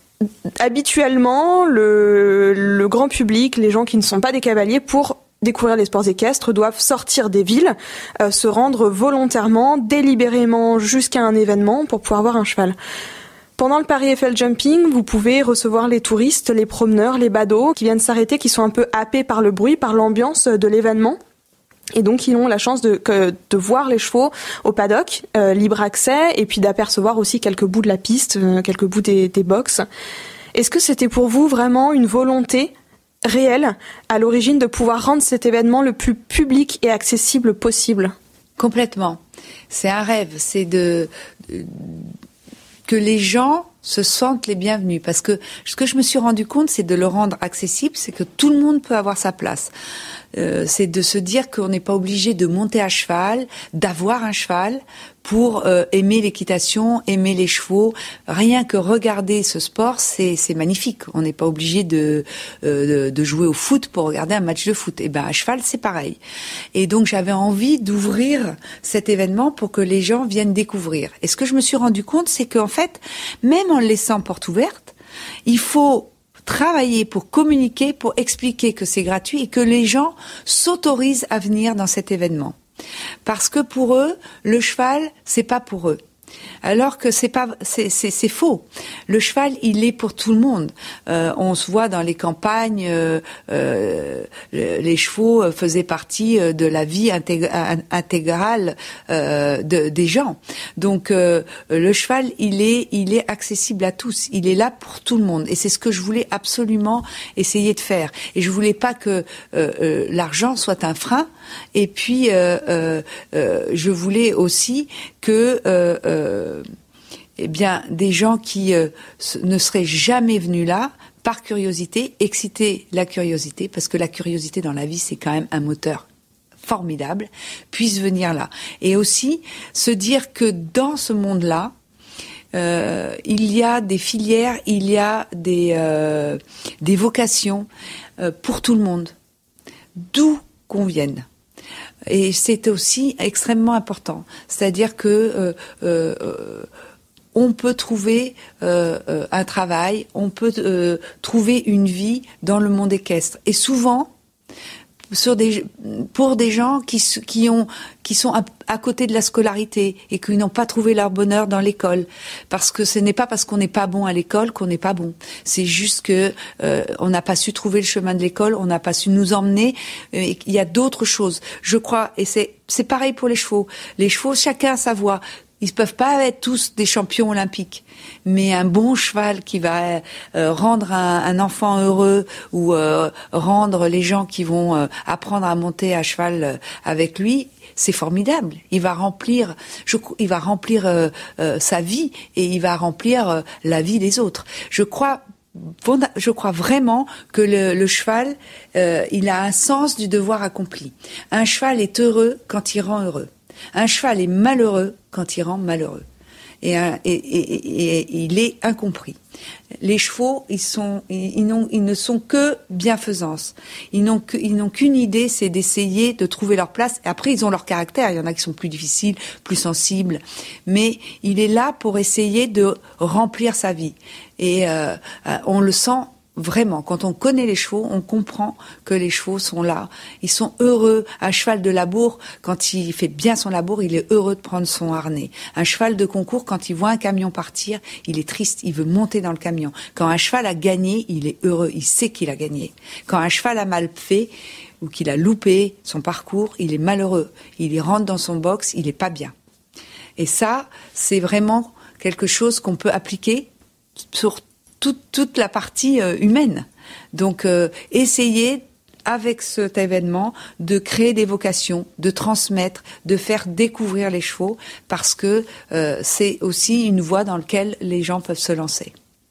habituellement, le, le grand public, les gens qui ne sont pas des cavaliers, pour découvrir les sports équestres, doivent sortir des villes, euh, se rendre volontairement, délibérément jusqu'à un événement pour pouvoir voir un cheval. Pendant le Paris Eiffel Jumping, vous pouvez recevoir les touristes, les promeneurs, les badauds qui viennent s'arrêter, qui sont un peu happés par le bruit, par l'ambiance de l'événement. Et donc, ils ont la chance de, que, de voir les chevaux au paddock, euh, libre accès, et puis d'apercevoir aussi quelques bouts de la piste, euh, quelques bouts des, des box. Est-ce que c'était pour vous vraiment une volonté réelle à l'origine de pouvoir rendre cet événement le plus public et accessible possible ? Complètement. C'est un rêve, c'est de... de que les gens se sentent les bienvenus. Parce que ce que je me suis rendu compte, c'est de le rendre accessible, c'est que tout le monde peut avoir sa place. Euh, c'est de se dire qu'on n'est pas obligé de monter à cheval, d'avoir un cheval pour euh, aimer l'équitation, aimer les chevaux. Rien que regarder ce sport, c'est, c'est magnifique. On n'est pas obligé de, euh, de, de jouer au foot pour regarder un match de foot. Et ben à cheval, c'est pareil. Et donc j'avais envie d'ouvrir cet événement pour que les gens viennent découvrir. Et ce que je me suis rendu compte, c'est qu'en fait, même en le laissant porte ouverte, il faut travailler pour communiquer, pour expliquer que c'est gratuit et que les gens s'autorisent à venir dans cet événement. Parce que pour eux, le cheval, c'est pas pour eux. Alors que c'est pas, c'est, c'est, c'est faux. Le cheval, il est pour tout le monde. Euh, on se voit dans les campagnes, euh, euh, les chevaux faisaient partie de la vie intég- intégrale euh, de, des gens. Donc euh, le cheval, il est, il est accessible à tous. Il est là pour tout le monde. Et c'est ce que je voulais absolument essayer de faire. Et je voulais pas que euh, euh, l'argent soit un frein. Et puis euh, euh, euh, je voulais aussi que euh, euh, eh bien des gens qui euh, ne seraient jamais venus là par curiosité, exciter la curiosité, parce que la curiosité dans la vie c'est quand même un moteur formidable, puissent venir là. Et aussi se dire que dans ce monde-là, euh, il y a des filières, il y a des euh, des vocations euh, pour tout le monde, d'où qu'on vienne. Et c'est aussi extrêmement important. C'est-à-dire que euh, euh, on peut trouver euh, euh, un travail, on peut euh, trouver une vie dans le monde équestre. Et souvent, sur des, pour des gens qui, qui ont, qui sont à, à côté de la scolarité et qui n'ont pas trouvé leur bonheur dans l'école. Parce que ce n'est pas parce qu'on n'est pas bon à l'école qu'on n'est pas bon. C'est juste que euh, on n'a pas su trouver le chemin de l'école, on n'a pas su nous emmener. Euh, il y a d'autres choses. Je crois, et c'est, c'est pareil pour les chevaux. Les chevaux, chacun a sa voie. Ils ne peuvent pas être tous des champions olympiques, mais un bon cheval qui va euh, rendre un, un enfant heureux ou euh, rendre les gens qui vont euh, apprendre à monter à cheval euh, avec lui, c'est formidable. Il va remplir, je, il va remplir euh, euh, sa vie et il va remplir euh, la vie des autres. Je crois. Je crois vraiment que le, le cheval, euh, il a un sens du devoir accompli. Un cheval est heureux quand il rend heureux. Un cheval est malheureux quand il rend malheureux. Et, un, et, et, et, et il est incompris. Les chevaux, ils, sont, ils, n'ont, ils ne sont que bienfaisance. Ils n'ont, que, ils n'ont qu'une idée, c'est d'essayer de trouver leur place. Et après, ils ont leur caractère. Il y en a qui sont plus difficiles, plus sensibles. Mais il est là pour essayer de remplir sa vie. Et euh, on le sent vraiment. Quand on connaît les chevaux, on comprend que les chevaux sont là. Ils sont heureux. Un cheval de labour, quand il fait bien son labour, il est heureux de prendre son harnais. Un cheval de concours, quand il voit un camion partir, il est triste, il veut monter dans le camion. Quand un cheval a gagné, il est heureux, il sait qu'il a gagné. Quand un cheval a mal fait ou qu'il a loupé son parcours, il est malheureux. Il y rentre dans son box, il est pas bien. Et ça, c'est vraiment quelque chose qu'on peut appliquer sur Toute, toute la partie euh, humaine. Donc, euh, essayer, avec cet événement, de créer des vocations, de transmettre, de faire découvrir les chevaux, parce que euh, c'est aussi une voie dans laquelle les gens peuvent se lancer.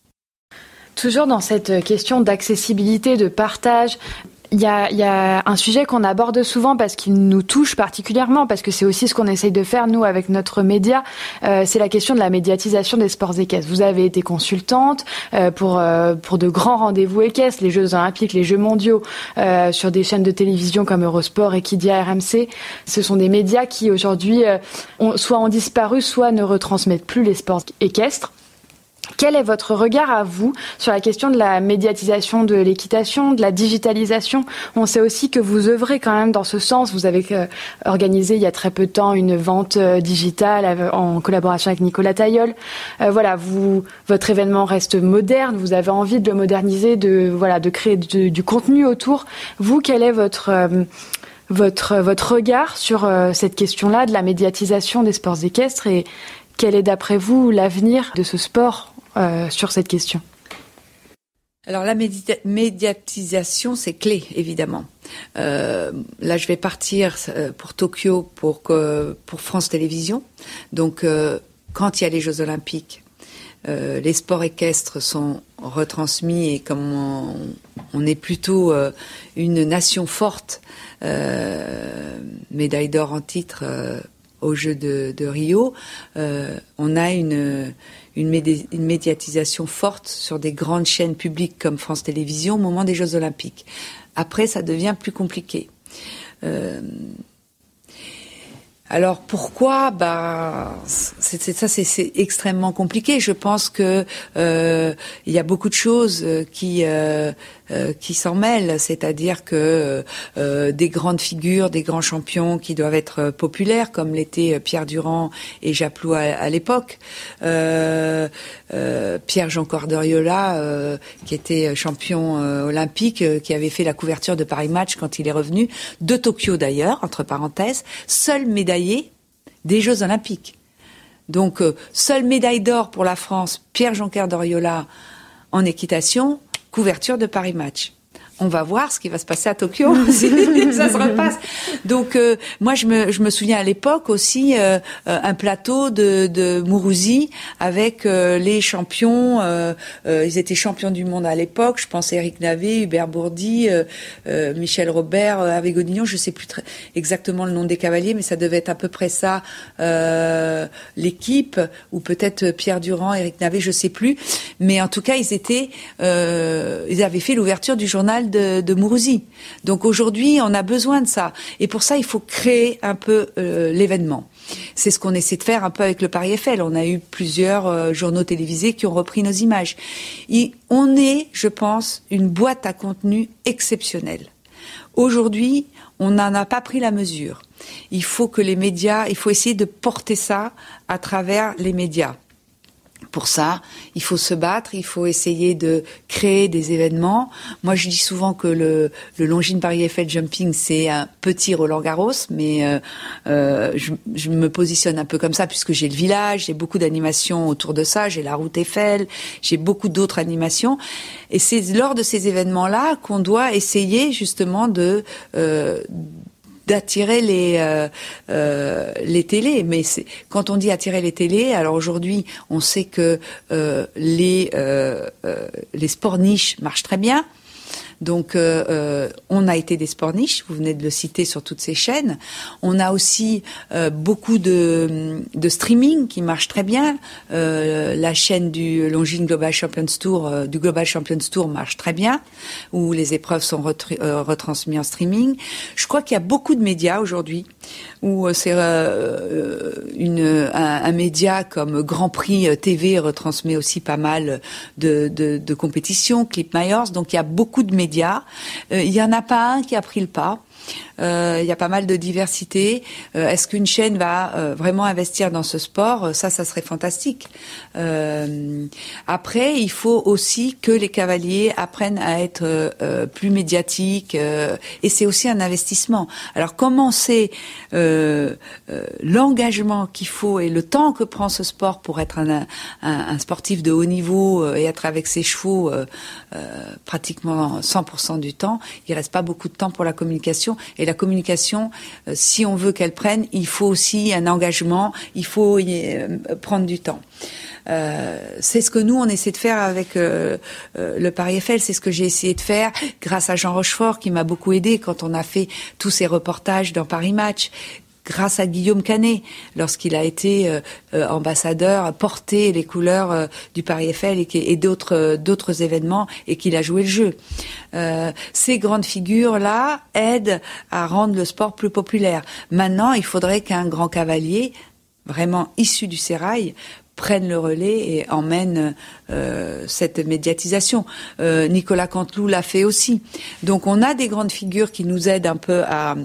Toujours dans cette question d'accessibilité, de partage, Il y, a, il y a un sujet qu'on aborde souvent parce qu'il nous touche particulièrement, parce que c'est aussi ce qu'on essaye de faire, nous, avec notre média, euh, c'est la question de la médiatisation des sports équestres. Vous avez été consultante euh, pour, euh, pour de grands rendez-vous équestres, les Jeux Olympiques, les Jeux Mondiaux, euh, sur des chaînes de télévision comme Eurosport, Equidia, R M C. Ce sont des médias qui, aujourd'hui, euh, ont, soit ont disparu, soit ne retransmettent plus les sports équestres. Quel est votre regard à vous sur la question de la médiatisation de l'équitation, de la digitalisation ? On sait aussi que vous œuvrez quand même dans ce sens. Vous avez euh, organisé il y a très peu de temps une vente euh, digitale euh, en collaboration avec Nicolas Tailleul. Euh, voilà, vous, votre événement reste moderne. Vous avez envie de le moderniser, de voilà, de créer de, du contenu autour. Vous, quel est votre euh, votre votre regard sur euh, cette question-là de la médiatisation des sports équestres et quel est d'après vous l'avenir de ce sport Euh, sur cette question? Alors la médi- médiatisation, c'est clé, évidemment. Euh, là, je vais partir euh, pour Tokyo pour, que, pour France Télévisions. Donc, euh, quand il y a les Jeux Olympiques, euh, les sports équestres sont retransmis et comme on, on est plutôt euh, une nation forte, euh, médaille d'or en titre euh, aux Jeux de, de Rio, euh, on a une... Une, médi- une médiatisation forte sur des grandes chaînes publiques comme France Télévisions au moment des Jeux Olympiques. Après, ça devient plus compliqué. Euh, alors pourquoi ? Bah, c'est, c'est, ça, c'est, c'est extrêmement compliqué. Je pense que euh, il y a beaucoup de choses qui euh, euh, qui s'en mêlent, c'est-à-dire que euh, des grandes figures, des grands champions qui doivent être populaires, comme l'étaient Pierre Durand et Japlou à, à l'époque, euh, euh, Pierre Jean Cordoriola, euh, qui était champion euh, olympique, euh, qui avait fait la couverture de Paris Match quand il est revenu, de Tokyo d'ailleurs, entre parenthèses, seul médaillé des Jeux Olympiques. Donc, euh, seule médaille d'or pour la France, Pierre Jean Cordoriola en équitation, couverture de Paris Match. On va voir ce qui va se passer à Tokyo si ça se repasse. Donc euh, moi je me je me souviens à l'époque aussi euh, euh, un plateau de de Mourouzi avec euh, les champions. Euh, euh, ils étaient champions du monde à l'époque. Je pense à Eric Navet, Hubert Bourdi, euh, euh, Michel Robert, euh, Hervé Godignon. Je sais plus très exactement le nom des cavaliers, mais ça devait être à peu près ça euh, l'équipe, ou peut-être Pierre Durand, Eric Navet, je sais plus. Mais en tout cas ils étaient euh, ils avaient fait l'ouverture du journal de, de Mourouzi. Donc aujourd'hui, on a besoin de ça. Et pour ça, il faut créer un peu euh, l'événement. C'est ce qu'on essaie de faire un peu avec le Paris F L. On a eu plusieurs euh, journaux télévisés qui ont repris nos images. Et on est, je pense, une boîte à contenu exceptionnelle. Aujourd'hui, on n'en a pas pris la mesure. Il faut que les médias, il faut essayer de porter ça à travers les médias. Pour ça, il faut se battre, il faut essayer de créer des événements. Moi, je dis souvent que le, le Longines Paris-Eiffel Jumping, c'est un petit Roland-Garros, mais euh, euh, je, je me positionne un peu comme ça, puisque j'ai le village, j'ai beaucoup d'animations autour de ça, j'ai la route Eiffel, j'ai beaucoup d'autres animations. Et c'est lors de ces événements-là qu'on doit essayer justement de... Euh, d'attirer les euh, euh, les télés, mais c'est, quand on dit attirer les télés, alors aujourd'hui on sait que euh, les euh, euh, les sports niches marchent très bien. Donc, euh, euh, on a été des sports niches, vous venez de le citer sur toutes ces chaînes. On a aussi euh, beaucoup de, de streaming qui marche très bien. Euh, la chaîne du Longines Global Champions Tour, euh, du Global Champions Tour marche très bien, où les épreuves sont retr- euh, retransmises en streaming. Je crois qu'il y a beaucoup de médias aujourd'hui où c'est euh, une, un, un média comme Grand Prix T V retransmet aussi pas mal de, de, de compétitions, Clip Myers. Donc, il y a beaucoup de médias. Euh, il y en a pas un qui a pris le pas. Euh, il y a pas mal de diversité. Euh, est-ce qu'une chaîne va euh, vraiment investir dans ce sport ? Ça, ça serait fantastique. Euh, après, il faut aussi que les cavaliers apprennent à être euh, plus médiatiques. Euh, et c'est aussi un investissement. Alors, comment c'est euh, euh, l'engagement qu'il faut et le temps que prend ce sport pour être un, un, un sportif de haut niveau euh, et être avec ses chevaux euh, euh, pratiquement cent pour cent du temps, il reste pas beaucoup de temps pour la communication. Et la communication, euh, si on veut qu'elle prenne, il faut aussi un engagement, il faut y, euh, prendre du temps. Euh, c'est ce que nous, on essaie de faire avec euh, euh, le Paris-Eiffel, c'est ce que j'ai essayé de faire grâce à Jean Rochefort qui m'a beaucoup aidé quand on a fait tous ces reportages dans Paris Match. Grâce à Guillaume Canet, lorsqu'il a été euh, euh, ambassadeur, porté les couleurs euh, du Paris-Eiffel et, et d'autres euh, d'autres événements, et qu'il a joué le jeu. Euh, ces grandes figures-là aident à rendre le sport plus populaire. Maintenant, il faudrait qu'un grand cavalier, vraiment issu du sérail, prenne le relais et emmène euh, cette médiatisation. Euh, Nicolas Canteloup l'a fait aussi. Donc on a des grandes figures qui nous aident un peu à...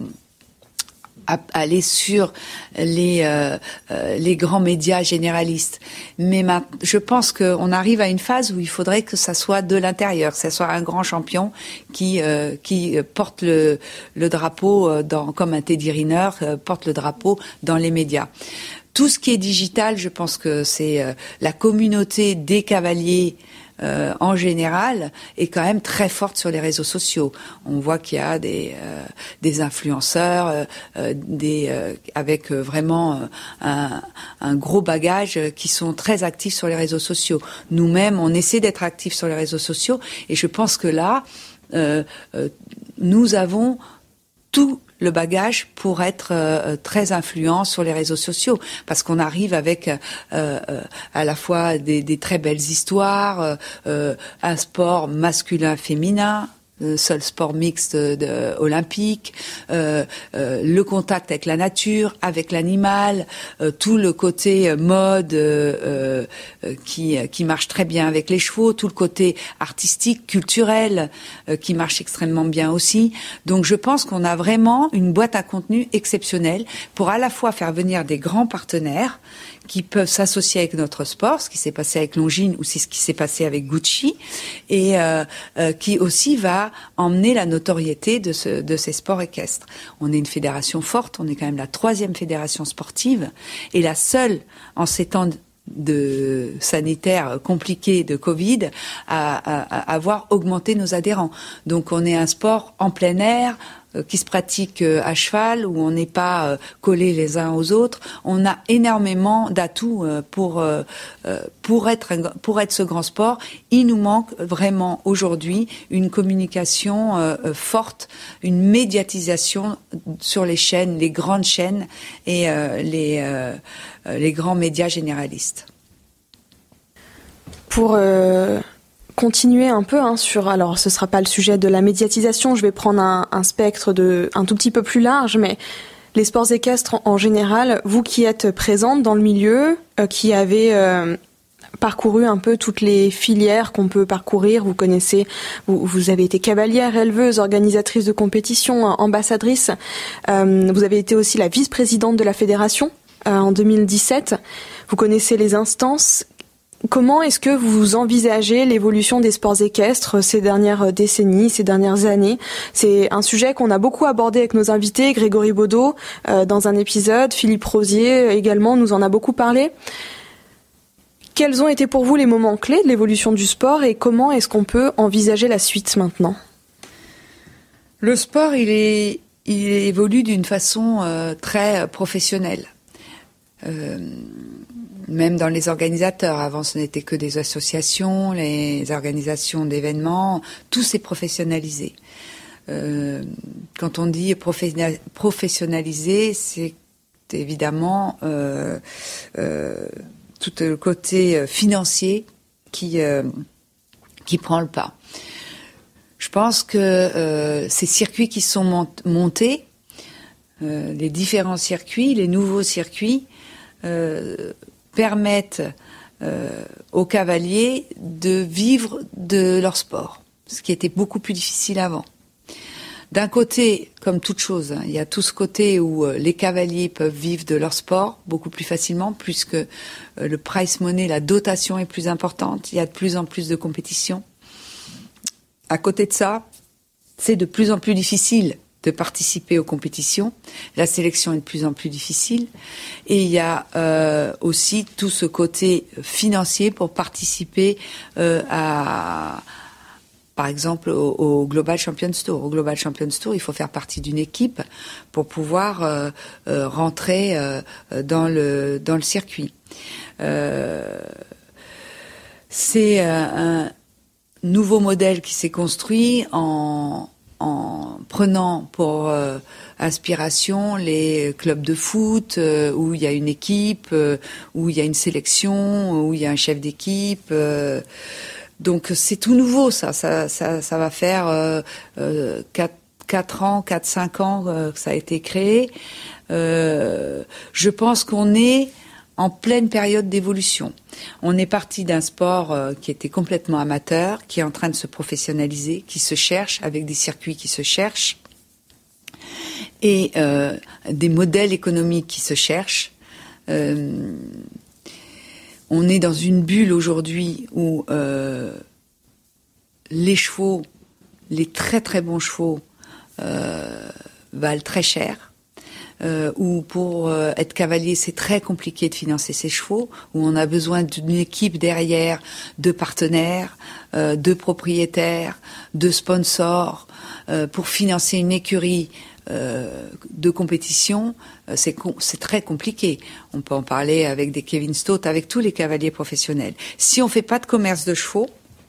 à aller sur les euh, euh, les grands médias généralistes. Mais ma, je pense qu'on arrive à une phase où il faudrait que ça soit de l'intérieur, que ça soit un grand champion qui euh, qui porte le le drapeau dans, comme un Teddy Riner euh, porte le drapeau dans les médias. Tout ce qui est digital, je pense que c'est euh, la communauté des cavaliers Euh, en général, est quand même très forte sur les réseaux sociaux. On voit qu'il y a des euh, des influenceurs, euh, euh, des euh, avec euh, vraiment euh, un, un gros bagage euh, qui sont très actifs sur les réseaux sociaux. Nous-mêmes, on essaie d'être actifs sur les réseaux sociaux, et je pense que là, euh, euh, nous avons tout le bagage pour être euh, très influent sur les réseaux sociaux, parce qu'on arrive avec euh, euh, à la fois des, des très belles histoires, euh, un sport masculin-féminin, le seul sport mixte de, olympique, euh, euh, le contact avec la nature, avec l'animal, euh, tout le côté mode euh, euh, qui qui marche très bien avec les chevaux, tout le côté artistique, culturel euh, qui marche extrêmement bien aussi. Donc je pense qu'on a vraiment une boîte à contenu exceptionnelle pour à la fois faire venir des grands partenaires qui peuvent s'associer avec notre sport, ce qui s'est passé avec Longines ou c'est ce qui s'est passé avec Gucci, et euh, euh, qui aussi va emmener la notoriété de, ce, de ces sports équestres. On est une fédération forte, on est quand même la troisième fédération sportive, et la seule en ces temps de sanitaire compliqué de Covid à, à, à avoir augmenté nos adhérents. Donc on est un sport en plein air, qui se pratique à cheval, où on n'est pas collés les uns aux autres. On a énormément d'atouts pour pour être pour être ce grand sport. Il nous manque vraiment aujourd'hui une communication forte, une médiatisation sur les chaînes, les grandes chaînes et les les grands médias généralistes. Pour euh... continuer un peu hein, sur, alors ce sera pas le sujet de la médiatisation, je vais prendre un, un spectre de, un tout petit peu plus large, mais les sports équestres en, en général, vous qui êtes présente dans le milieu, euh, qui avez euh, parcouru un peu toutes les filières qu'on peut parcourir. Vous connaissez, vous, vous avez été cavalière, éleveuse, organisatrice de compétition, ambassadrice. Euh, vous avez été aussi la vice-présidente de la fédération euh, en deux mille dix-sept. Vous connaissez les instances. Comment est-ce que vous envisagez l'évolution des sports équestres ces dernières décennies, ces dernières années? C'est un sujet qu'on a beaucoup abordé avec nos invités, Grégory Baudot euh, dans un épisode, Philippe Rosier également nous en a beaucoup parlé. Quels ont été pour vous les moments clés de l'évolution du sport et comment est-ce qu'on peut envisager la suite maintenant? Le sport, il, est, il évolue d'une façon euh, très professionnelle. Euh, Même dans les organisateurs, avant ce n'était que des associations, les organisations d'événements, tout s'est professionnalisé. Euh, quand on dit professionnalisé, c'est évidemment euh, euh, tout le côté financier qui euh, qui prend le pas. Je pense que euh, ces circuits qui sont mont- montés, euh, les différents circuits, les nouveaux circuits, euh, permettent euh, aux cavaliers de vivre de leur sport, ce qui était beaucoup plus difficile avant. D'un côté, comme toute chose, hein, il y a tout ce côté où euh, les cavaliers peuvent vivre de leur sport beaucoup plus facilement, puisque euh, le prize money, la dotation est plus importante, il y a de plus en plus de compétitions. À côté de ça, c'est de plus en plus difficile de participer aux compétitions. La sélection est de plus en plus difficile. Et il y a euh, aussi tout ce côté financier pour participer euh, à, par exemple, au, au Global Champions Tour. Au Global Champions Tour, il faut faire partie d'une équipe pour pouvoir euh, euh, rentrer euh, dans le dans le circuit. Euh, c'est euh, un nouveau modèle qui s'est construit en en prenant pour euh, inspiration les clubs de foot euh, où il y a une équipe, euh, où il y a une sélection, où il y a un chef d'équipe. Euh, donc c'est tout nouveau, ça. Ça, ça, ça va faire euh, euh, quatre, quatre ans, quatre, cinq ans euh, que ça a été créé. Euh, je pense qu'on est en pleine période d'évolution. On est parti d'un sport euh, qui était complètement amateur, qui est en train de se professionnaliser, qui se cherche, avec des circuits qui se cherchent, et euh, des modèles économiques qui se cherchent. Euh, on est dans une bulle aujourd'hui où euh, les chevaux, les très très bons chevaux, euh, valent très cher. Euh, où pour euh, être cavalier, c'est très compliqué de financer ses chevaux, où on a besoin d'une équipe derrière, de partenaires, euh, de propriétaires, de sponsors, euh, pour financer une écurie euh, de compétition, euh, c'est, com- c'est très compliqué. On peut en parler avec des Kevin Stott, avec tous les cavaliers professionnels. Si on fait pas de commerce de chevaux,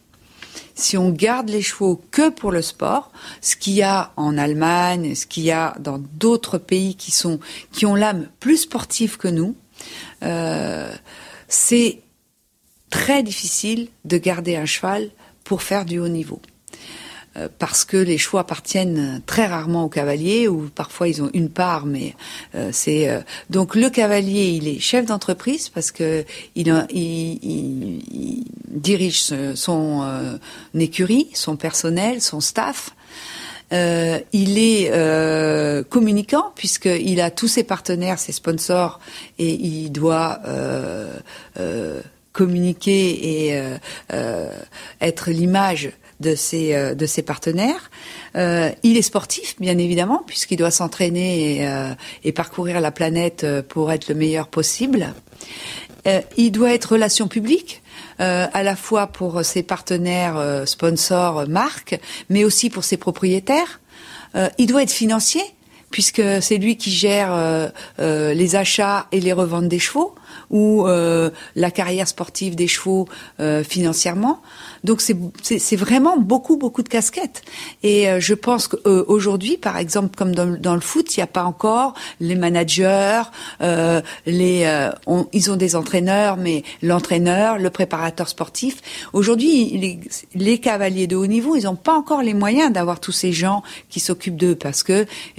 si on garde les chevaux que pour le sport, ce qu'il y a en Allemagne, ce qu'il y a dans d'autres pays qui sont qui ont l'âme plus sportive que nous, euh, c'est très difficile de garder un cheval pour faire du haut niveau. Euh, parce que les chevaux appartiennent très rarement aux cavaliers, ou parfois ils ont une part, mais euh, c'est euh... donc le cavalier, il est chef d'entreprise parce que il, il, il, il dirige son euh, écurie, son personnel, son staff. Euh, il est euh, communicant puisqu'il a tous ses partenaires, ses sponsors, et il doit euh, euh, communiquer et euh, euh, être l'image de ses euh, de ses partenaires. Euh, il est sportif, bien évidemment, puisqu'il doit s'entraîner et, euh, et parcourir la planète pour être le meilleur possible. Euh, il doit être relation publique, euh, à la fois pour ses partenaires, euh, sponsors, marques, mais aussi pour ses propriétaires. Euh, il doit être financier, puisque c'est lui qui gère euh, euh, les achats et les reventes des chevaux, ou euh, la carrière sportive des chevaux euh, financièrement. Donc c'est, c'est, c'est vraiment beaucoup, beaucoup de casquettes. Et euh, je pense qu'aujourd'hui, euh, par exemple, comme dans, dans le foot, il n'y a pas encore les managers, euh, les, euh, on, ils ont des entraîneurs, mais l'entraîneur, le préparateur sportif. Aujourd'hui, les, les cavaliers de haut niveau, ils n'ont pas encore les moyens d'avoir tous ces gens qui s'occupent d'eux, parce que il euh, n'y a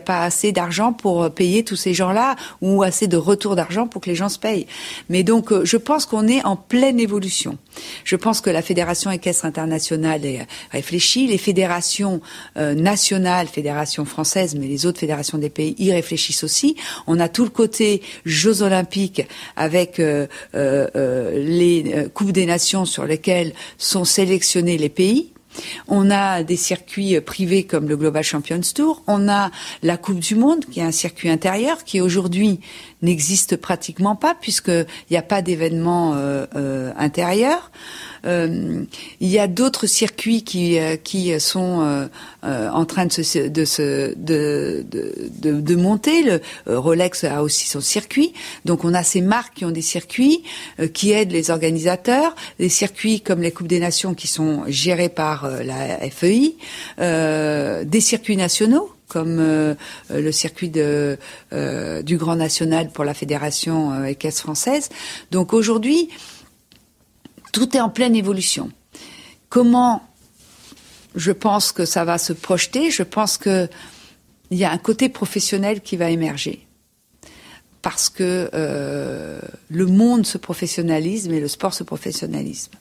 pas assez d'argent pour payer tous ces gens-là ou assez de retour d'argent pour que les gens se payent. Mais donc, je pense qu'on est en pleine évolution. Je pense que la Fédération équestre internationale est réfléchie, les fédérations euh, nationales, fédérations françaises, mais les autres fédérations des pays y réfléchissent aussi. On a tout le côté Jeux Olympiques avec euh, euh, euh, les euh, Coupes des Nations sur lesquelles sont sélectionnés les pays. On a des circuits privés comme le Global Champions Tour. On a la Coupe du Monde, qui est un circuit intérieur, qui aujourd'hui n'existe pratiquement pas, puisqu'il n'y a pas d'événements euh, euh, intérieurs. Euh, il y a d'autres circuits qui euh, qui sont euh, euh, en train de se de se de de, de, de monter. Le euh, Rolex a aussi son circuit. Donc on a ces marques qui ont des circuits euh, qui aident les organisateurs. Des circuits comme les Coupes des Nations qui sont gérés par euh, la F E I. Euh, des circuits nationaux comme euh, le circuit de, euh, du Grand National pour la Fédération euh, équestre française. Donc aujourd'hui, tout est en pleine évolution. Comment je pense que ça va se projeter? Je pense que il y a un côté professionnel qui va émerger. Parce que euh, le monde se professionnalise, mais le sport se professionnalise.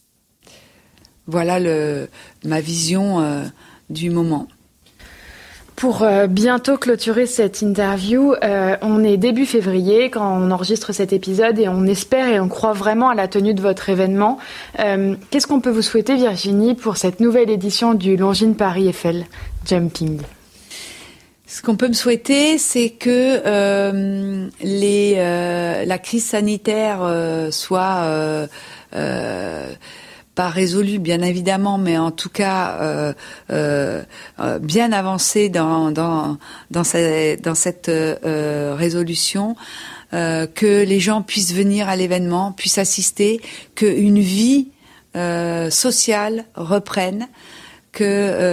Voilà le, ma vision euh, du moment. Pour euh, bientôt clôturer cette interview, euh, on est début février quand on enregistre cet épisode et on espère et on croit vraiment à la tenue de votre événement. Euh, qu'est-ce qu'on peut vous souhaiter, Virginie, pour cette nouvelle édition du Longines Paris F L Jumping? Ce qu'on peut me souhaiter, c'est que euh, les, euh, la crise sanitaire euh, soit euh, euh, pas résolue, bien évidemment, mais en tout cas euh, euh, bien avancée dans dans dans, ces, dans cette euh, résolution, euh, que les gens puissent venir à l'événement, puissent assister, qu'une vie euh, sociale reprenne, que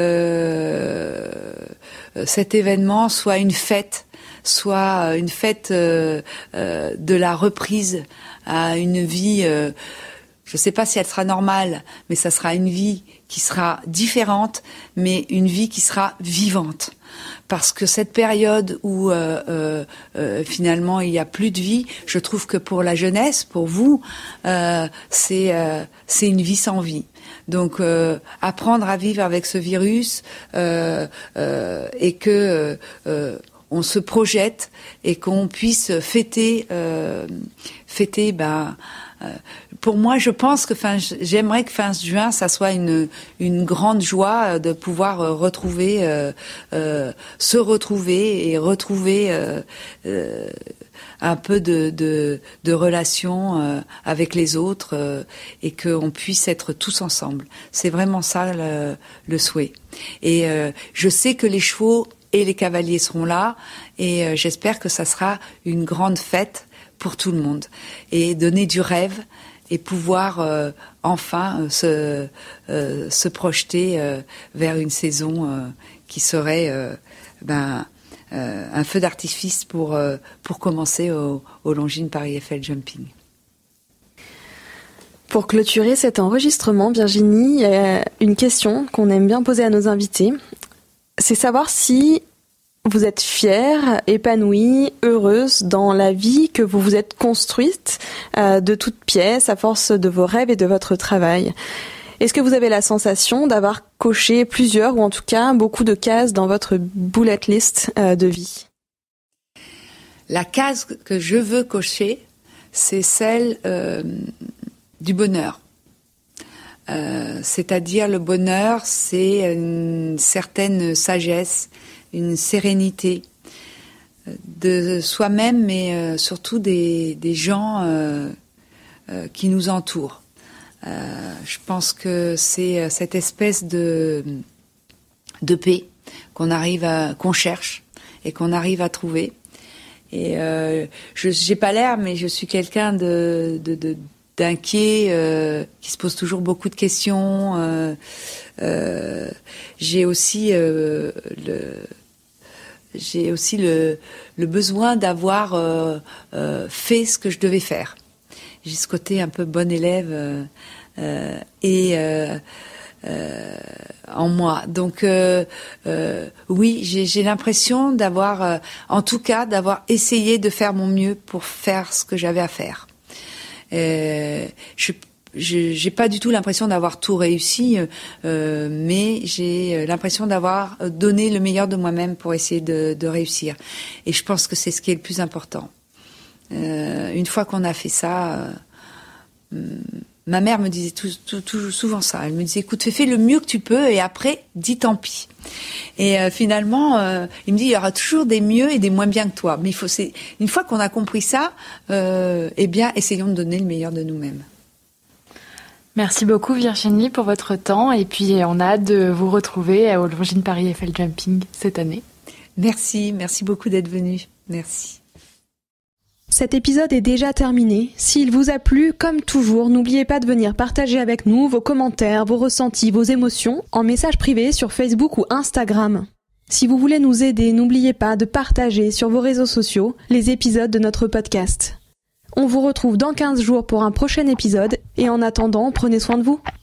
euh, cet événement soit une fête, soit une fête euh, euh, de la reprise à une vie. Euh, Je ne sais pas si elle sera normale, mais ça sera une vie qui sera différente, mais une vie qui sera vivante. Parce que cette période où euh, euh, euh, finalement il n'y a plus de vie, je trouve que pour la jeunesse, pour vous, euh, c'est euh, c'est une vie sans vie. Donc euh, apprendre à vivre avec ce virus euh, euh, et que euh, on se projette et qu'on puisse fêter euh, fêter ben Euh, pour moi, je pense que fin, j'aimerais que fin juin, ça soit une une grande joie de pouvoir euh, retrouver, euh, euh, se retrouver et retrouver euh, euh, un peu de de, de relation euh, avec les autres euh, et qu'on puisse être tous ensemble. C'est vraiment ça le, le souhait. Et euh, je sais que les chevaux et les cavaliers seront là et euh, j'espère que ça sera une grande fête pour tout le monde et donner du rêve et pouvoir euh, enfin euh, se euh, se projeter euh, vers une saison euh, qui serait euh, ben euh, un feu d'artifice pour euh, pour commencer au, au Longines Paris F L Jumping. Pour clôturer cet enregistrement, Virginie, il y a une question qu'on aime bien poser à nos invités. C'est savoir si vous êtes fière, épanouie, heureuse dans la vie que vous vous êtes construite euh, de toutes pièces à force de vos rêves et de votre travail. Est-ce que vous avez la sensation d'avoir coché plusieurs ou en tout cas beaucoup de cases dans votre bullet list euh, de vie? La case que je veux cocher, c'est celle euh, du bonheur. Euh, c'est-à-dire le bonheur, c'est une certaine sagesse, une sérénité de soi-même, mais euh, surtout des, des gens euh, euh, qui nous entourent. Euh, je pense que c'est cette espèce de, de paix qu'on arrive à, qu'on cherche et qu'on arrive à trouver. Et euh, je j'ai pas l'air, mais je suis quelqu'un de, de, de d'inquiet, euh, qui se pose toujours beaucoup de questions. Euh, euh, j'ai aussi euh, le j'ai aussi le, le besoin d'avoir euh, euh, fait ce que je devais faire. J'ai ce côté un peu bon élève euh, euh, et euh, euh, en moi. Donc euh, euh, oui, j'ai, j'ai l'impression d'avoir, euh, en tout cas, d'avoir essayé de faire mon mieux pour faire ce que j'avais à faire. Euh, je Je j'ai pas du tout l'impression d'avoir tout réussi, euh, mais j'ai l'impression d'avoir donné le meilleur de moi-même pour essayer de, de réussir. Et je pense que c'est ce qui est le plus important. Euh, une fois qu'on a fait ça, euh, ma mère me disait tout, tout, tout, souvent ça. Elle me disait, écoute, fais, fais le mieux que tu peux et après, dis tant pis. Et euh, finalement, euh, il me dit, il y aura toujours des mieux et des moins bien que toi. Mais il faut, c'est, une fois qu'on a compris ça, euh, eh bien, essayons de donner le meilleur de nous-mêmes. Merci beaucoup Virginie pour votre temps et puis on a hâte de vous retrouver au Longines Paris Eiffel Jumping cette année. Merci, merci beaucoup d'être venu. Merci. Cet épisode est déjà terminé. S'il vous a plu, comme toujours, n'oubliez pas de venir partager avec nous vos commentaires, vos ressentis, vos émotions en message privé sur Facebook ou Instagram. Si vous voulez nous aider, n'oubliez pas de partager sur vos réseaux sociaux les épisodes de notre podcast. On vous retrouve dans quinze jours pour un prochain épisode et en attendant, prenez soin de vous.